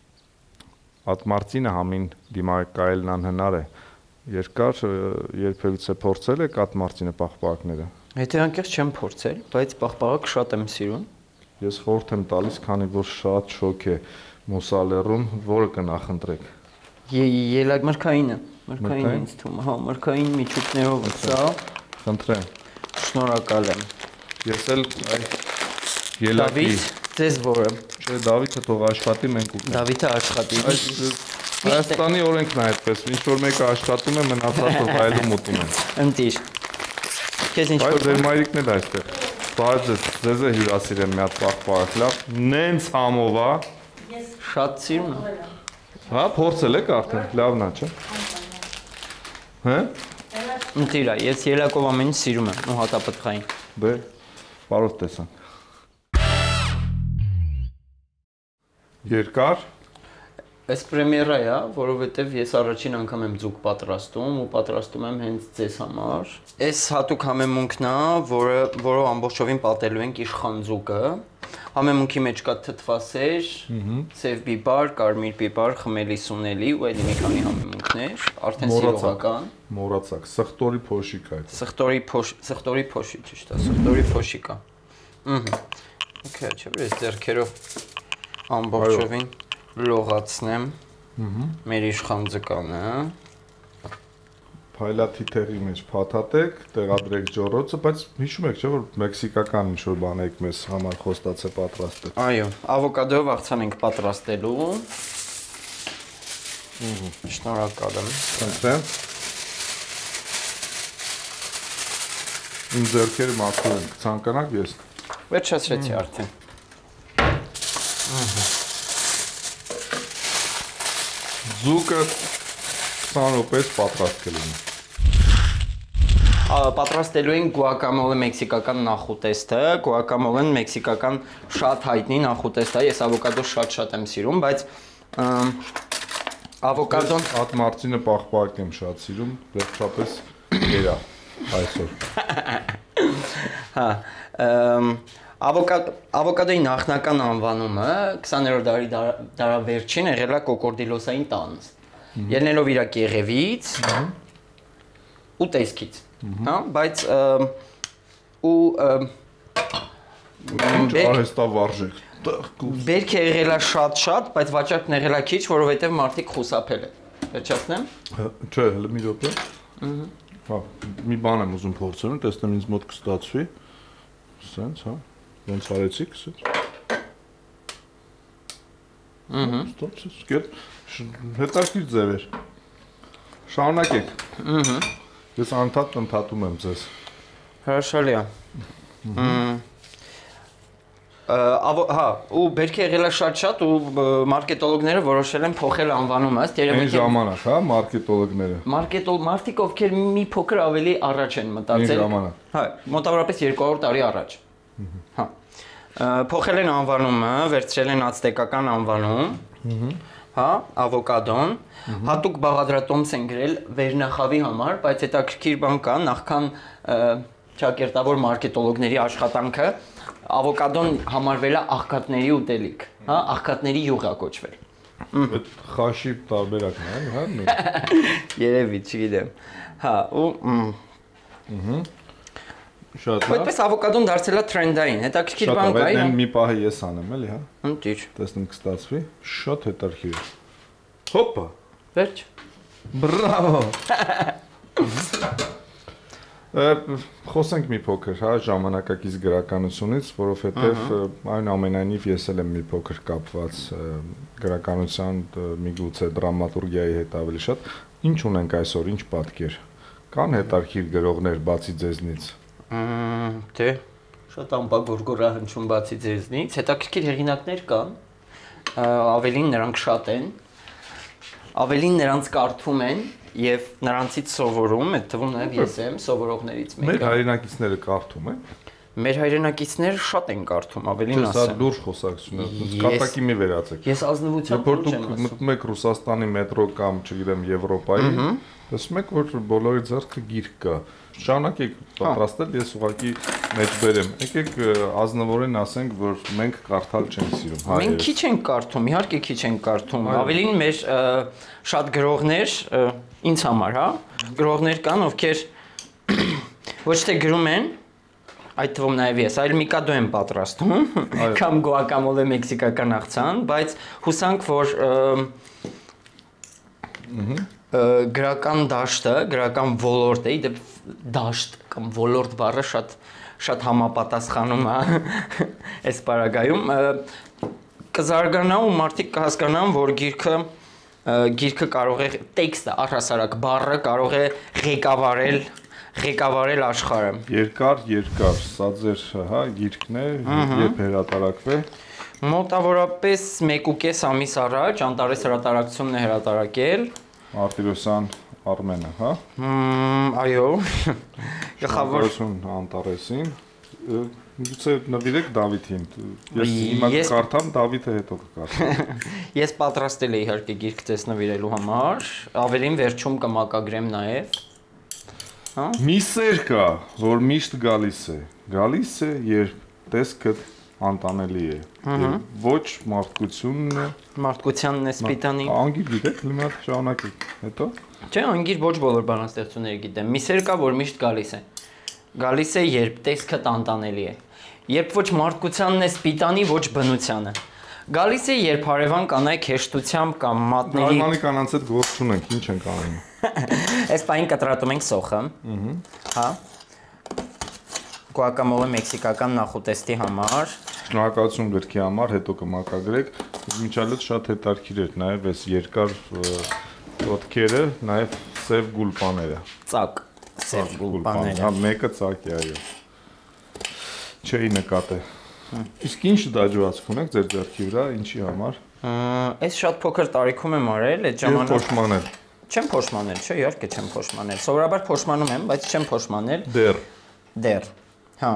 Ատմարցինը համին դիմակայելն անհնար է։ Երկար երբևիցե փորձել եք ատմարցինը պաղպաղակները։ Եթե անկեղծ չեմ փորձել, բայց պաղպաղակ շատ եմ սիրում։ Ես խորհուրդ եմ տալիս, քանի որ շատ շոկ է մուսալերում, որը կնախընտրեք։ Ելակ մրգայինը, մրգայինը ինձ թվում է, հա, մրգային միջուկներով սա։ Խնդրեմ։ Շնորհակալ եմ։ Ես էլ այ ելակի։ Ձեզ որը։ Չէ, Դավիթը թող աշխատի, մենք ուտենք։ Դավիթը աշխատի։ Հայաստանի օրենքն է այդպես, ինչ որ մեկը աշխատում է, մնացածը վայելում ուտում են։ Ընտիր։ Քեզ ինչ Բայց որ ձեր մայրիկն էլ այստեղ։ Բայց ձեզ է հյուրասիրեմ մի հատ պաղ-պաղ, լավ։ Նենց համով է։ շատ սիրուն է։ Հա, փորձել եք արդեն, լավն է, չէ՞։ Հա։ Ընտիրա, ես ելակով ամեն ինչ սիրում եմ ու հատապտղային։ Դե, բարով տեսանք։ Երկար։ Այս պրեմիերա է, որովհետև ես առաջին անգամ եմ ձուկ պատրաստում ու պատրաստում եմ հենց ձեզ համար։ Այս հատուկ համեմունքն է, որը որը ամբողջովին պատելու ենք իշխան ձուկը։ Համեմունքի մեջ կա թթվասեր, սև բիբար, կարմիր բիբար, խմելի սունելի ու այլ մի քանի համեմունքներ, արդեն սիրողական։ Մոռացակ, սխտորի փոշիկա է։ Սխտորի փոշ, սխտորի փոշի, ճիշտ է, սխտորի փոշիկա։ Ահա։ Okay, չէ՞ ես ձեռքերով ամբողջովին լողացնեմ մեր իշխան ձկանը։ Փայլատի տեղի մեջ փաթաթեք, տեղադրեք ջոռոցը, բայց հիշում եք, չէ՞ որ մեքսիկական ինչ-որ բան եք մեզ համար խոստացե պատրաստել։ Այո, ավոկադոյով աղցան ենք պատրաստելու։ Շնորհակալ եմ։ Խնդրեմ։ Իմ ձեռքերը մաքրում են, ցանկանաք ես։ Վերջացրեցի արդեն։ Ձուկը քսան րոպեից պատրաստ կլինի։ Պատրաստելու ենք գուակամոլե մեքսիկական նախուտեստը, գուակամոլեն մեքսիկական շատ հայտնի նախուտեստ է, ես ավոկադո շատ-շատ եմ սիրում, բայց ավոկադոն Հատ մարտինը պաղ-պաղ եմ շատ սիրում, վերջապես գերա այսօր։ Հա, ավոկադոյի նախնական անվանումը քսաներորդ դարի դարավերջին եղել է կոկորդիլոսային տանձ։ Ելնելով իր կեղևից ու տեսքից, հա, բայց ու արհեստավարժեք։ Բերքը եղել է շատ-շատ, բայց վաճառքն եղել է քիչ, որովհետև մարդիկ խուսափել են։ Վերջացնեմ։ Չէ, հələ մի րոպե։ Հա, մի բան եմ ուզում փորձել, տեսնեմ ինձ մոտ կստացվի։ Սենց, հա։ Ոնց արեցիք, սենց։ Ահա, ստացեց, գետ հետաքրքիր ձև էր։ Շարունակեք։ Ահա։ Ես անդադ ընդհատում եմ ձեզ։ Հրաշալի է։ Հա, ու բերքը եղել է շատ-շատ ու մարքետոլոգները որոշել են փոխել անվանումը, ըստ երևույթի։ Այն ժամանակ, հա, մարքետոլոգները։ Մարքետոլ մարդիկ, ովքեր մի փոքր ավելի առաջ են մտածել։ Այն ժամանակ։ Հա, մոտավորապես երկու հարյուր տարի առաջ։ Հա։ Փոխել են անվանումը, վերցրել են ացտեկական անվանում։ Հա, ավոկադոն, հատուկ բաղադրատոմս են գրել վերնախավի համար, բայց հետաքրքիր բան կա, նախքան ճակերտավոր մարքետոլոգների աշխատանքը ավոկադոն համարվել է աղքատների ուտելիք, հա, աղքատների յուղ է կոչվել։ Այդ խաշի տարբերակն է, հա։ Երևի, չգիտեմ։ Հա, ու ըհը։ Շատ լավ։ Այդպես ավոկադոն դարձել է թրենդային, հետաքրքիր բան կա։ Շատ լավ, մի պահը ես անեմ, էլի, հա։ Ընտիր։ Տեսնեմ կստացվի։ Շատ հետաքրքիր է։ Հոպա։ Վերջ։ Բրավո։ Խոսենք մի փոքր, հա, ժամանակակից գրականությունից, որովհետև այն ամենայնիվ ես էլ եմ մի փոքր կապված գրականության, միգուցե դրամատուրգիայի հետ ավելի շատ։ Ինչ ունենք այսօր, ինչ պատկեր։ Կան հետաքրքիր գրողներ բացի ձեզնից։ Դե, շատ ամպագորգորա հնչում բացի ձեզնից, հետաքրքիր հեղինակներ կան, ավելին նրանք շատ են, ավելին նրանց կարդում են եւ նրանցից սովորում, այդ թվում նաեւ ես եմ սովորողներից մեկը։ Մեր հայրենակիցները կարդում են։ Մեր հայրենակիցները շատ են կարդում, ավելին ասեմ։ Սա լուրջ խոսակցություն է, կատակի մի վերացեք։ Ես ազնվությամբ լուրջ եմ ասում։ Մտնում եք Ռուսաստանի մետրո կամ, չգիտեմ, Եվրոպայի, տեսնում եք, որ բոլորի ձեռքը գիրք կա։ Շարունակեք պատրաստել, ես ուղղակի մեջ բերեմ։ Եկեք ազնվորեն ասենք, որ մենք կարդալ չենք սիրում, հայերը։ Մենք քիչ ենք կարդում, իհարկե քիչ ենք կարդում։ Ավելին մեր շատ գրողներ, ինձ համար, հա, գրողներ կան, ովքեր ոչ թե գրում են, այդ թվում նաև ես, այլ միկադո եմ պատրաստում, կամ գուակամոլե մեքսիկական աղցան, բայց հուսանք, որ գրական դաշտը, գրական ոլորտը, իդեպ դաշտ կամ ոլորտ բառը շատ շատ համապատասխանում է այս պարագայում, կզարգանա ու մարդիկ կհասկանան, որ գիրքը գիրքը կարող է տեքստը, առհասարակ բառը կարող է ղեկավարել ղեկավարել աշխարհը։ Երկար, երկար, սա ձեր, հա, գիրքն է, երբ հրատարակվե։ Մոտավորապես մեկ ու կես ամիս առաջ Անտարես հրատարակությունն է հրատարակել։ Մարտիրոսյան Արմենը, հա։ Այո։ Գլխավոր Անտարեսին, գուցե նվիրեք Դավիթին։ Ես հիմա կկարդամ, Դավիթը հետո կկարդամ։ Ես պատրաստել եմ իհարկե գիրք ձեզ նվիրելու համար, ավելին վերջում կմակագրեմ նաև։ Հա։ Մի սեր կա, որ միշտ գալիս է։ Գալիս է, երբ տեսքդ անտանելի է։ Եվ ոչ մարդկությունն է։ Մարդկությանն է սպիտանի։ Անգիր գիտեք, լիմա շարունակեք։ Հետո։ Չէ, անգիր ոչ բոլոր բանաստեղծությունները գիտեմ։ Մի սեր կա, որ միշտ գալիս է։ Գալիս է, երբ տեսքդ անտանելի է։ Երբ ոչ մարդկությանն է սպիտանի, ոչ բնությանը։ Գալիս է, երբ հարևան կանայք հեշտությամբ կամ մատների Հարևանի կանանց հետ գործ չունենք, ինչ ենք անում։ Այս պահին կտրատում ենք սոխը։ Հա։ Գուակամոլե մեքսիկական նախուտեստի համար։ Շնորհակալություն գրքի համար, հետո կմակագրեք։ Միջալից շատ հետաքրքիր էր նաև այս երկար ոտքերը, նաև սև գուլպաները։ Ծակ, սև գուլպաները։ Հա, մեկը ծակ է, այո։ Չէի նկատել։ Իսկ ինչ դաջվածք ունեք ձեր ձեռքի վրա, ինչի համար։ Այս շատ փոքր տարիքում եմ արել, այդ ժամանակ փոշմանել։ Չեմ փոշմանել, չէ, իհարկե չեմ փոշմանել։ Սովորաբար փոշմանում եմ, բայց չեմ փոշմանել։ Դեռ։ Դեռ։ Հա։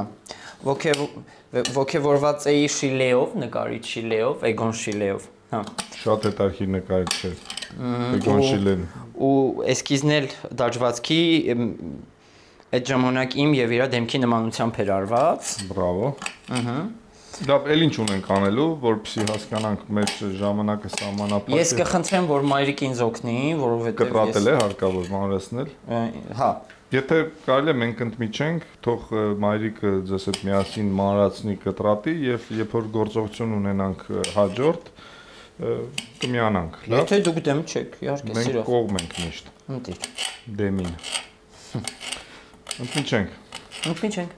Ոգևորված էի Շիլեով, նկարիչ Շիլեով, Էգոն Շիլեով։ Հա։ Շատ հետաքրքիր նկարիչ է։ Էգոն Շիլեն։ Ու էսքիզն էլ դաջվածքի այդ ժամանակ իմ եւ իր դեմքի նմանությամբ էր արված։ Բրավո։ Ահա։ Դա էլ ինչ ունենք անելու, որպեսզի հասկանանք մեր ժամանակը սահմանափակ է։ Ես կխնդրեմ, որ մայրիկ ինձ օգնի, որովհետեւ կտրատել է հարկավոր մանրացնել։ Հա։ Եթե կարելի է մենք ընդմիջենք, թող մայրիկը ձեզ հետ միասին մանրացնի, կտրատի եւ երբ որ գործողություն ունենանք հաջորդ, կմիանանք, լավ։ Եթե դուք դեմ չեք, իհարկե, Մենք սիրով։ կողմ ենք միշտ։ Ընտիր։ Դեմին։ Ընդմիջենք։ Ընդմիջենք։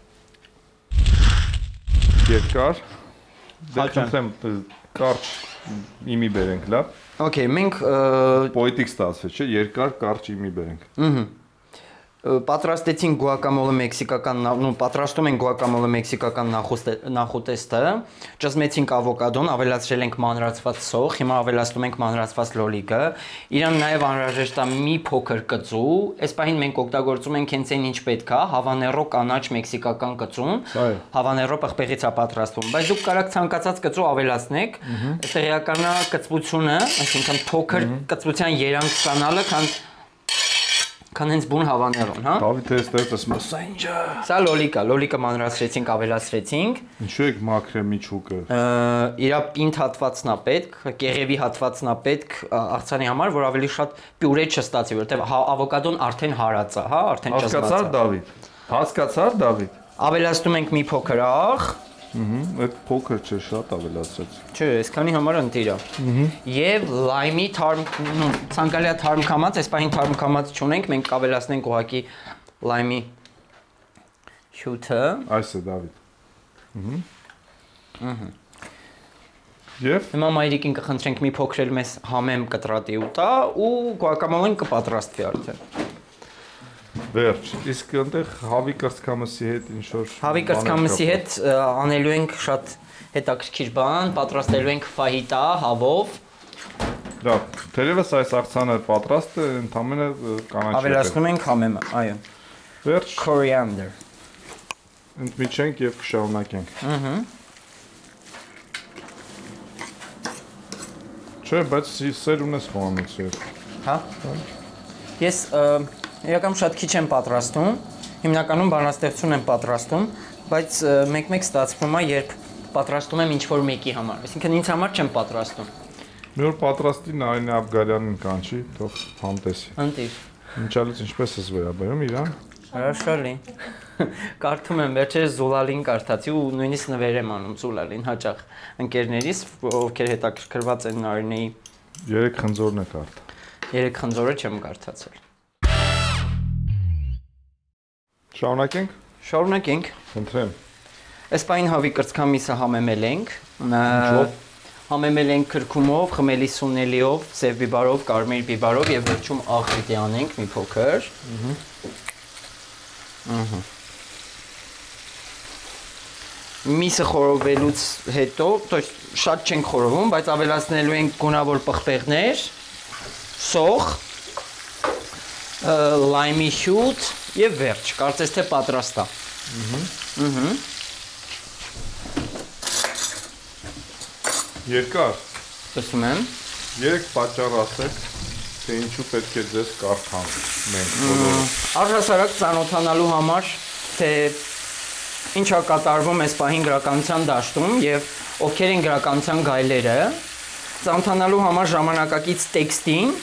Երկար։ Դե խնդրեմ կարճ իմի բերենք, լավ։ Okay, մենք պոետիկ ստացվեց, չէ՞, երկար կարճ իմի բերենք։ Ահա։ Պատրաստեցին գուակամոլե մեքսիկական, նո պատրաստում են գուակամոլե մեքսիկական նախուտեստը, ճզմեցինք ավոկադոն, ավելացրել ենք մանրացված սոխ, հիմա ավելացնում ենք մանրացված լոլիկը, իրան նաև անհրաժեշտ է մի փոքր կծու, այս պահին մենք օգտագործում ենք հենց այն ինչ պետք է, հավաներո կանաչ մեքսիկական կծուն, հավաներո պղպեղից է պատրաստվում, բայց դուք կարաք ցանկացած կծու ավելացնեք, տեղյականը կծվությունը, այսինքն փոքր կծվության երանգ ստանալը, քան Քան հենց բուն հավաներոն, հա։ Դավիթը այստեղ ասում է, սա ինչ է։ Սա լոլիկա, լոլիկը մանրացրեցինք, ավելացրեցինք։ Ինչու եք մաքրել միջուկը։ Իրա պինդ հատվածն է պետք, կեղևի հատվածն է պետք աղցանի համար, որ ավելի շատ պյուրե չստացի, որովհետև ավոկադոն արդեն հարած է, հա, արդեն ճզմած է։ Հասկացար Դավիթ։ Հասկացար Դավիթ։ Ավելացնում ենք մի փոքր աղ։ Ահա, այդ փոքր չէ, շատ ավելացրեց։ Չէ, այսքանի համար ընտիր է։ Եվ լայմի թարմ, ցանկալի է թարմ կամած, այս պահին թարմ կամած չունենք, մենք կավելացնենք ուղղակի լայմի հյութը։ Այս է Դավիթ։ Ահա։ Եվ հիմա մայրիկին կխնդրենք մի փոքր էլ մեզ համեմ կտրատի ու տա ու գուակամոլեն կպատրաստվի արդեն։ Վերջ, իսկ այնտեղ հավի կրծքամսի հետ ինչ որ Հավի կրծքամսի հետ անելու ենք շատ հետաքրքիր բան, պատրաստելու ենք ֆահիտա հավով։ Լավ, թերևս այս աղցանը պատրաստ է, ընդհանրապես կանաչ է։ Ավելացնում ենք համեմը, այո։ Վերջ, Coriander։ Ընդմիջենք եւ կշարունակենք։ Ահա։ Չէ, բայց սեր ունես խոհանոց է։ Հա։ Ես իրականում շատ քիչ եմ պատրաստում, հիմնականում բանաստեղծություն եմ պատրաստում, բայց մեկ-մեկ ստացվում է, երբ պատրաստում եմ ինչ-որ մեկի համար, այսինքն ինձ համար չեմ պատրաստում։ Մի օր պատրաստի Նարինե Աբգարյանին կանչի, թող համտեսի։ Ընտիր։ Ինչալից ինչպես ես վերաբերում իրան։ Հրաշալի։ Կարդում եմ, վերջերս Զուլալին կարդացի ու նույնիսկ նվեր եմ անում Զուլալին հաճախ ընկերներիս, ովքեր հետաքրքրված են Նարինեի։ Երեք խնձորն է կարդա։ Երեք խնձորը չեմ կարդացել։ Շարունակենք։ Շարունակենք։ Խնդրեմ։ Այս պահին հավի կրծքամիսը համեմել ենք։ Ինչով։ Համեմել ենք քրքումով, խմելի սունելիով, սև բիբարով, կարմիր բիբարով եւ վերջում աղ պիտի անենք մի փոքր։ Միսը խորովելուց հետո, то есть շատ չենք խորովում, բայց ավելացնելու ենք գունավոր պղպեղներ, սոխ, լայմի հյութ եւ վերջ, կարծես թե պատրաստ է։ Ահա։ Երկար։ Տեսնում եմ։ Երեք պատճառ ասեք, թե ինչու պետք է ձեզ կարդան մենք բոլորը։ Առհասարակ ծանոթանալու համար, թե ինչա կատարվում այս պահին գրականության դաշտում եւ ովքեր են գրականության գայլերը, ծանոթանալու համար ժամանակակից տեքստին,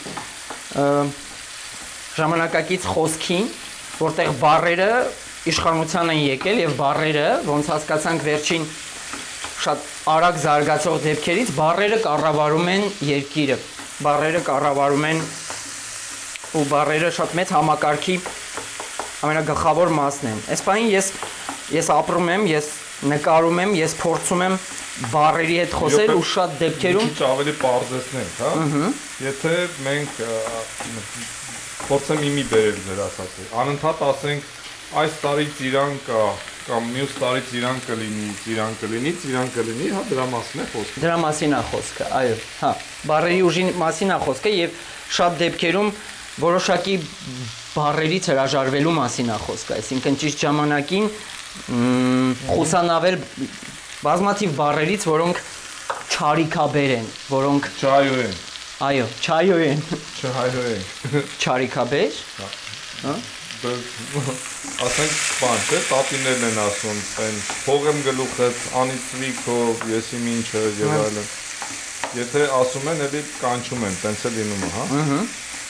ժամանակակից խոսքին, որտեղ բառերը իշխանության են եկել եւ բառերը, ոնց հասկացանք վերջին շատ արագ զարգացող դեպքերից, բառերը կառավարում են երկիրը, բառերը կառավարում են ու բառերը շատ մեծ համակարգի ամենագլխավոր մասն են։ Այս պահին ես ես ապրում եմ, ես նկարում եմ, ես փորձում եմ բառերի հետ խոսել ու շատ դեպքերում քիչ ավելի պարզեցնենք, հա։ Եթե մենք փորձեմ իմի բերել ձեր ասածը, անընդհատ ասենք այս տարի ծիրան կա կամ մյուս տարի ծիրան կլինի, ծիրան կլինի, ծիրան կլինի, հա, դրա մասին է խոսքը։ Դրա մասին է խոսքը, այո, հա, բառերի ուժի մասին է խոսքը եւ շատ դեպքերում որոշակի բառերից հրաժարվելու մասին է խոսքը, այսինքն ճիշտ ժամանակին խուսանավել բազմաթիվ բառերից, որոնք չարիքաբեր են, որոնք Չայո են։ Այո, չայո են։ Չայո են։ Չարիքաբեր։ Հա։ Ասենք բան չէ, տատիներն են ասում, այն փողեմ գլուխդ, անիծվի քո, եսի ինչը եւ այլն։ Եթե ասում են, էլի կանչում են, տենց է լինում, հա։ Ահա։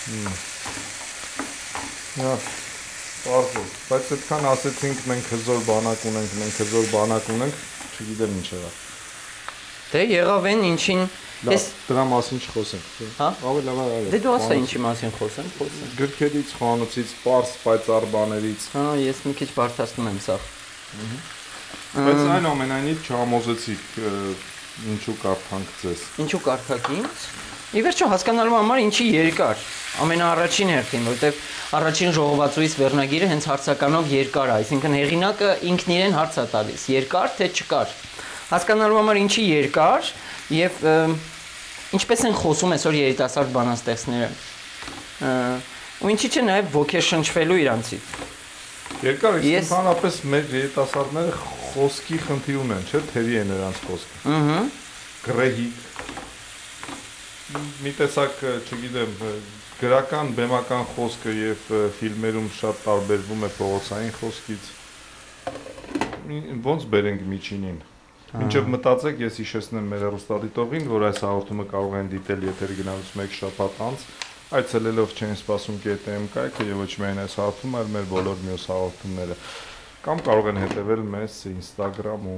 Հա։ Պարզը, բայց այդքան ասեցինք մենք հզոր բանակ ունենք, մենք հզոր բանակ ունենք, չգիտեմ ինչ եղավ։ Դե եղավ են ինչին Լավ, դրա մասին չխոսենք։ Հա։ Ավելի լավ է։ Դե դու ասա ինչի մասին խոսենք, խոսենք։ Գրքերից, խանութից, պարզ, պայծառ բաներից։ Հա, ես մի քիչ բարդացնում եմ սա։ Բայց այնուամենայնիվ չհամոզեցիք ինչու կարդանք ձեզ։ Ինչու կարդաք ինձ։ Ի վերջո հասկանալու համար ինչի երկար։ Ամենաառաջին հերթին, որտեվ առաջին ժողովածուից վերնագիրը հենց հարցականով երկար է, այսինքն հեղինակը ինքն իրեն հարց է տալիս, երկար թե չկար։ Հասկանալու համար ինչի երկար եւ ինչպես են խոսում այսօր երիտասարդ բանաստեղծները։ Ու ինչի՞ չէ նաեւ ոգեշնչվելու իրանցի։ Երկար ընդհանրապես մեր երիտասարդները խոսքի խնդիր ունեն, չէ՞, թերի է նրանց խոսքը։ Ահա։ Գրեհիկ։ Մի տեսակ, չգիտեմ, գրական, բեմական խոսքը եւ ֆիլմերում շատ տարբերվում է փողոցային խոսքից։ Ոնց բերենք միջինին։ Մինչև մտածեք, ես հիշեցնեմ մեր հեռուստադիտողին, որ այս հաղորդումը կարող են դիտել եթեր գնալուց մեկ շաբաթ անց, այցելելով չեն սպասում կետ-էմ կայքը եւ ոչ միայն այս հաղորդումը, այլ մեր բոլոր մյուս հաղորդումները։ Կամ կարող են հետևել մեզ Instagram ու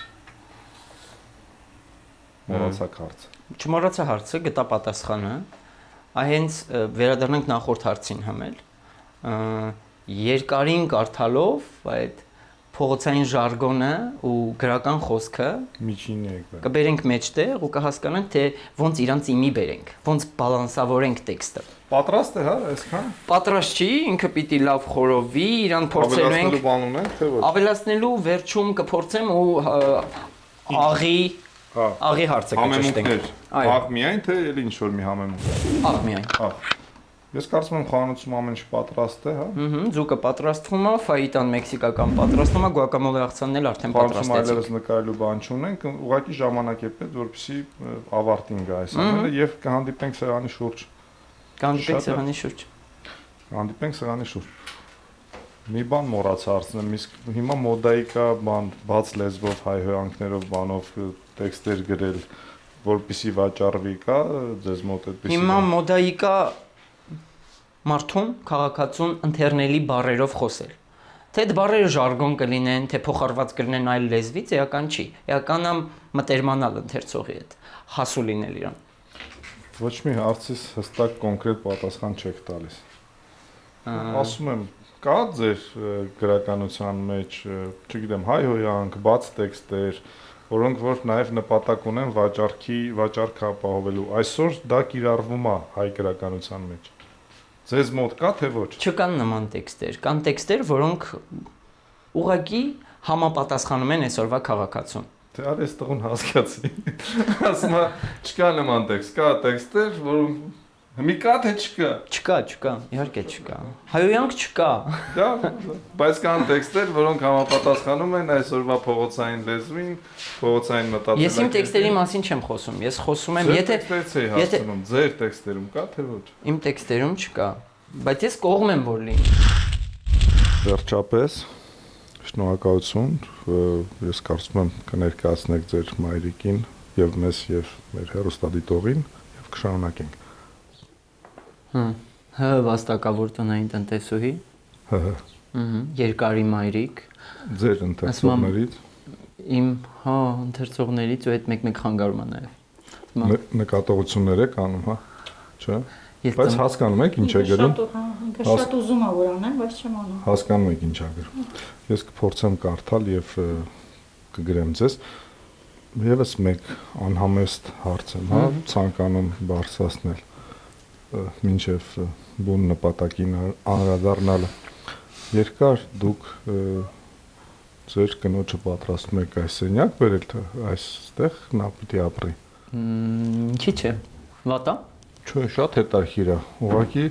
մոռացակ հարցը։ Չմոռացա հարցը, գտա պատասխանը։ Այհենց վերադառնանք նախորդ հարցին համել։ Երկարին կարդալով այդ փողոցային ժարգոնը ու գրական խոսքը միջին է եկել։ Կբերենք մեջտեղ ու կհասկանանք, թե ոնց իրանց իմի բերենք, ոնց բալանսավորենք տեքստը։ Պատրաստ է, հա, այսքան։ Պատրաստ չի, ինքը պիտի լավ խորովի, իրան փորձելու ենք։ Ավելացնելու բան ունենք, թե ոչ։ Ավելացնելու վերջում կփորձեմ ու աղի Հա։ Աղի հարցը կճշտենք։ Աղ միայն թե էլ ինչ որ մի համեմունք։ Աղ միայն։ Աղ։ Ես կարծում եմ խանութում ամեն ինչ պատրաստ է, հա։ Ահա, ձուկը պատրաստվում է, ֆայիտան մեքսիկական պատրաստվում է, գուակամոլե աղցանն էլ արդեն պատրաստեցինք։ Խանութում այլևս նկարելու բան չունենք, ուղղակի ժամանակ է պետք, որպեսզի ավարտին գա այս ամենը եւ կհանդիպենք սեղանի շուրջ։ Կհանդիպենք սեղանի շուրջ։ Կհանդիպենք սեղանի շուրջ։ Մի բան մոռացա հարցնեմ, իսկ հիմա մոդայիկա բան բաց լեզվով հայ հոյանքներով բանով տեքստեր գրել, որպեսզի վաճառվի կա ձեզ մոտ այդպեսի։ Հիմա մոդայիկա մարդուն քաղաքացուն ընթերնելի բառերով խոսել։ Թե այդ բառերը ժարգոն կլինեն, թե փոխարված կլինեն այլ լեզվից, էական չի։ Էական է մտերմանալ ընթերցողի հետ, հասու լինել իրան։ Ոչ մի հարցից հստակ կոնկրետ պատասխան չեք տալիս։ Ասում եմ, կա ձեր գրականության մեջ, չգիտեմ, հայ հոյանք, բաց տեքստեր, որոնք որ նաև նպատակ ունեն վաճառքի, վաճառքը ապահովելու։ Այսօր դա կիրառվում է հայ գրականության մեջ։ Ձեզ մոտ կա թե ոչ։ Չկան նման տեքստեր, կան տեքստեր, որոնք ուղղակի համապատասխանում են այսօրվա քաղաքացուն։ Թե արի այս տղուն հասկացի։ Ասում է, չկա նման տեքստ, կա տեքստեր, որոնք մի կա թե չկա։ Չկա, չկա, իհարկե չկա։ Հայոյանք չկա։ Դա, բայց կան տեքստեր, որոնք համապատասխանում են այսօրվա փողոցային լեզվին, փողոցային մտածելակերպին։ Ես իմ տեքստերի մասին չեմ խոսում, ես խոսում եմ, եթե եթե ձեր տեքստերում կա թե ոչ։ Իմ տեքստերում չկա, բայց ես կողմ եմ որ լինի։ Վերջապես, շնորհակալություն, ես կարծում եմ կներկայացնեք ձեր մայրիկին եւ մեզ եւ մեր հեռուստադիտողին եւ կշարունակենք։ Հա, հա վաստակավոր տնային տնտեսուհի։ Հա, հա։ Ահա, երկարի մայրիկ։ Ձեր ընթերցողներից։ Իմ, հա, ընթերցողներից ու այդ մեկ-մեկ խանգարում է նաեւ։ Նկատողություններ եք անում, հա։ Չէ։ Ես Բայց հասկանում եք ինչ է գրում։ Շատ ուզում ա որ անեմ, բայց չեմ անում։ Հասկանում եք ինչ է գրում։ Ես կփորձեմ կարդալ եւ կգրեմ ձեզ։ Եվս մեկ անհամեստ հարց եմ, հա, ցանկանում բարձրացնել մինչև բուն նպատակին անդրադառնալը։ Երկար դուք ձեր կնոջը պատրաստում եք այս սենյակ բերել թե այստեղ նա պիտի ապրի։ Ինչի՞ չէ։ Վատա։ Չէ, շատ հետաքրքիր է։ Ուղղակի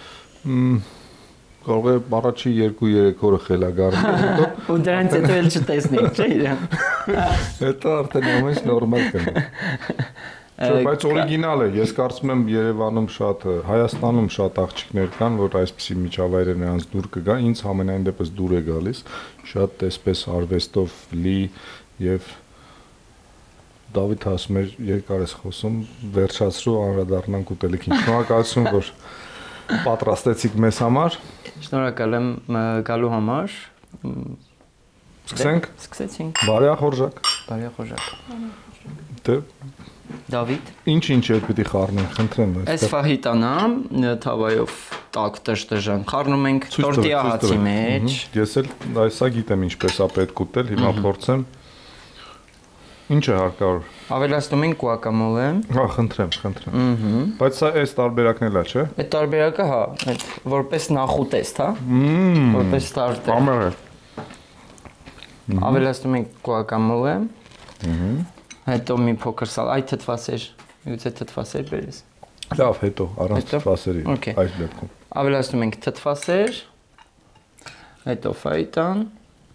կարող է առաջի երկու-երեք օրը խելագարվել, հետո ու դրանից հետո էլ չտեսնենք, չէ՞ իրան։ Հետո արդեն ամեն ինչ նորմալ կլինի։ Չէ, բայց օրիգինալ է։ Ես կարծում եմ Երևանում շատ, Հայաստանում շատ աղջիկներ կան, որ այսպիսի միջավայրը նրանց դուր կգա, ինձ համենայն դեպս դուր է գալիս, շատ այսպես արվեստով լի եւ Դավիթ ասում էր երկար ես խոսում, վերջացրու անդրադառնանք ուտելիքին։ Շնորհակալություն, որ պատրաստեցիք մեզ համար։ Շնորհակալ եմ գալու համար։ Սկսենք։ Սկսեցինք։ Բարեխորժակ։ Բարեխորժակ։ Դե Դավիթ։ Ինչ-ինչ է պիտի խառնենք, խնդրեմ։ Այս ֆահիտանա թավայով տակ տժտժան խառնում ենք տորտիա հացի մեջ։ Ես էլ այսա գիտեմ ինչպես է պետք ուտել, հիմա փորձեմ։ Ինչ է հարկավոր։ Ավելացնում ենք guacamole։ Հա, խնդրեմ, խնդրեմ։ Բայց սա այս տարբերակն էլ է, չէ։ Այդ տարբերակը, հա, այդ որպես նախուտեստ, հա։ Որպես ստարտեր։ Ամեր է։ Ավելացնում ենք guacamole։ Հետո մի փոքր սալ, այ թթվասեր, միգուցե թթվասեր բերես։ Լավ, հետո առանց թթվասերի այս դեպքում։ Ավելացնում ենք թթվասեր։ Հետո ֆայտան։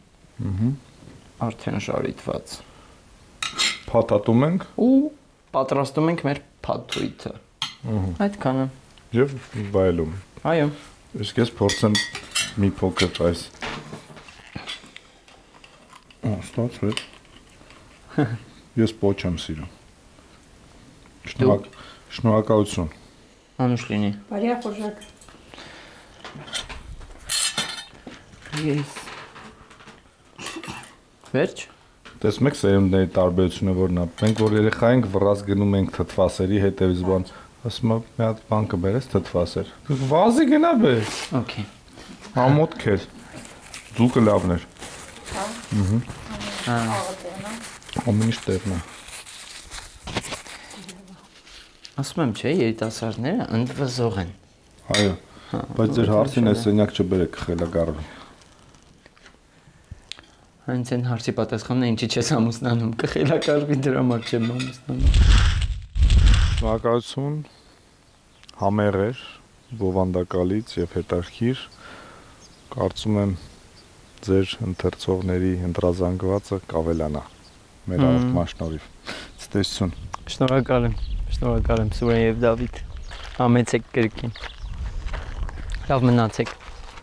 Արդեն ժարիտված։ Փաթաթում ենք ու պատրաստում ենք մեր փաթույթը։ Այդքանը։ Եվ վայելում։ Այո։ Իսկ ես փորձեմ մի փոքր այս։ Ահա, ստացվեց։ Ես ոչ եմ սիրում։ Շնորհակ, շնորհակալություն։ Անուշ լինի։ Բարեխորժակ։ Ես։ Վերջ։ Տեսնում եք սերունդների տարբերությունը որն է։ Մենք որ երեխա ենք վռած գնում ենք թթվասերի հետևից բան, ասում եմ մի հատ բան կբերես թթվասեր։ Վազի գնա բեր։ Okay։ Ամոթ քեզ։ Ձուկը լավն էր։ Հա։ Ամեն ինչ տեղն է։ Ասում եմ, չէ, երիտասարդները ընդվզող են։ Այո։ Բայց ձեր հարցին այս սենյակ չբերեք խելագարվի։ Հենց այն հարցի պատասխանն է ինչի չես ամուսնանում, կխելակարվի դրա համար չեմ ամուսնանում։ Շնորհակալություն, համեղ էր, բովանդակալից եւ հետաքրքիր։ Կարծում եմ ձեր ընթերցողների ընտրազանգվածը կավելանա մեր առողջման շնորհիվ։ Ցտեսություն։ Շնորհակալ եմ, շնորհակալ եմ Սուրեն եւ Դավիթ։ Համեցեք կրկին։ Լավ մնացեք։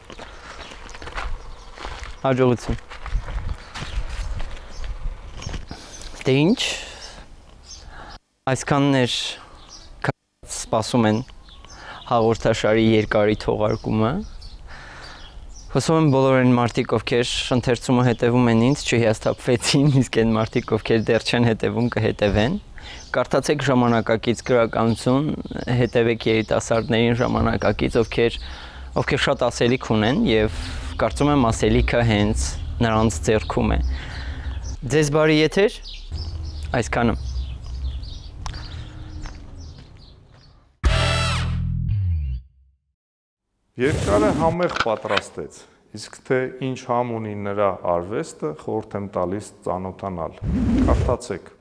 Հաջողություն։ Դե ինչ, այսքաններ սպասում են հաղորդաշարի երկարի թողարկումը։ Հուսով եմ բոլոր այն մարդիկ, ովքեր ընթերցումը հետևում են ինձ, չհիասթափվեցին, իսկ այն մարդիկ, ովքեր դեռ չեն հետևում, կհետևեն։ Կարդացեք ժամանակակից գրականություն, հետևեք երիտասարդներին ժամանակակից, ովքեր ովքեր շատ ասելիք ունեն եւ կարծում եմ ասելիքը հենց նրանց ձեռքում է։ Ձեզ բարի եթեր։ Այսքանը։ Երկարը համեղ պատրաստեց, իսկ թե ինչ համ ունի նրա արվեստը, խորհուրդ եմ տալիս ծանոթանալ։ Կարդացեք։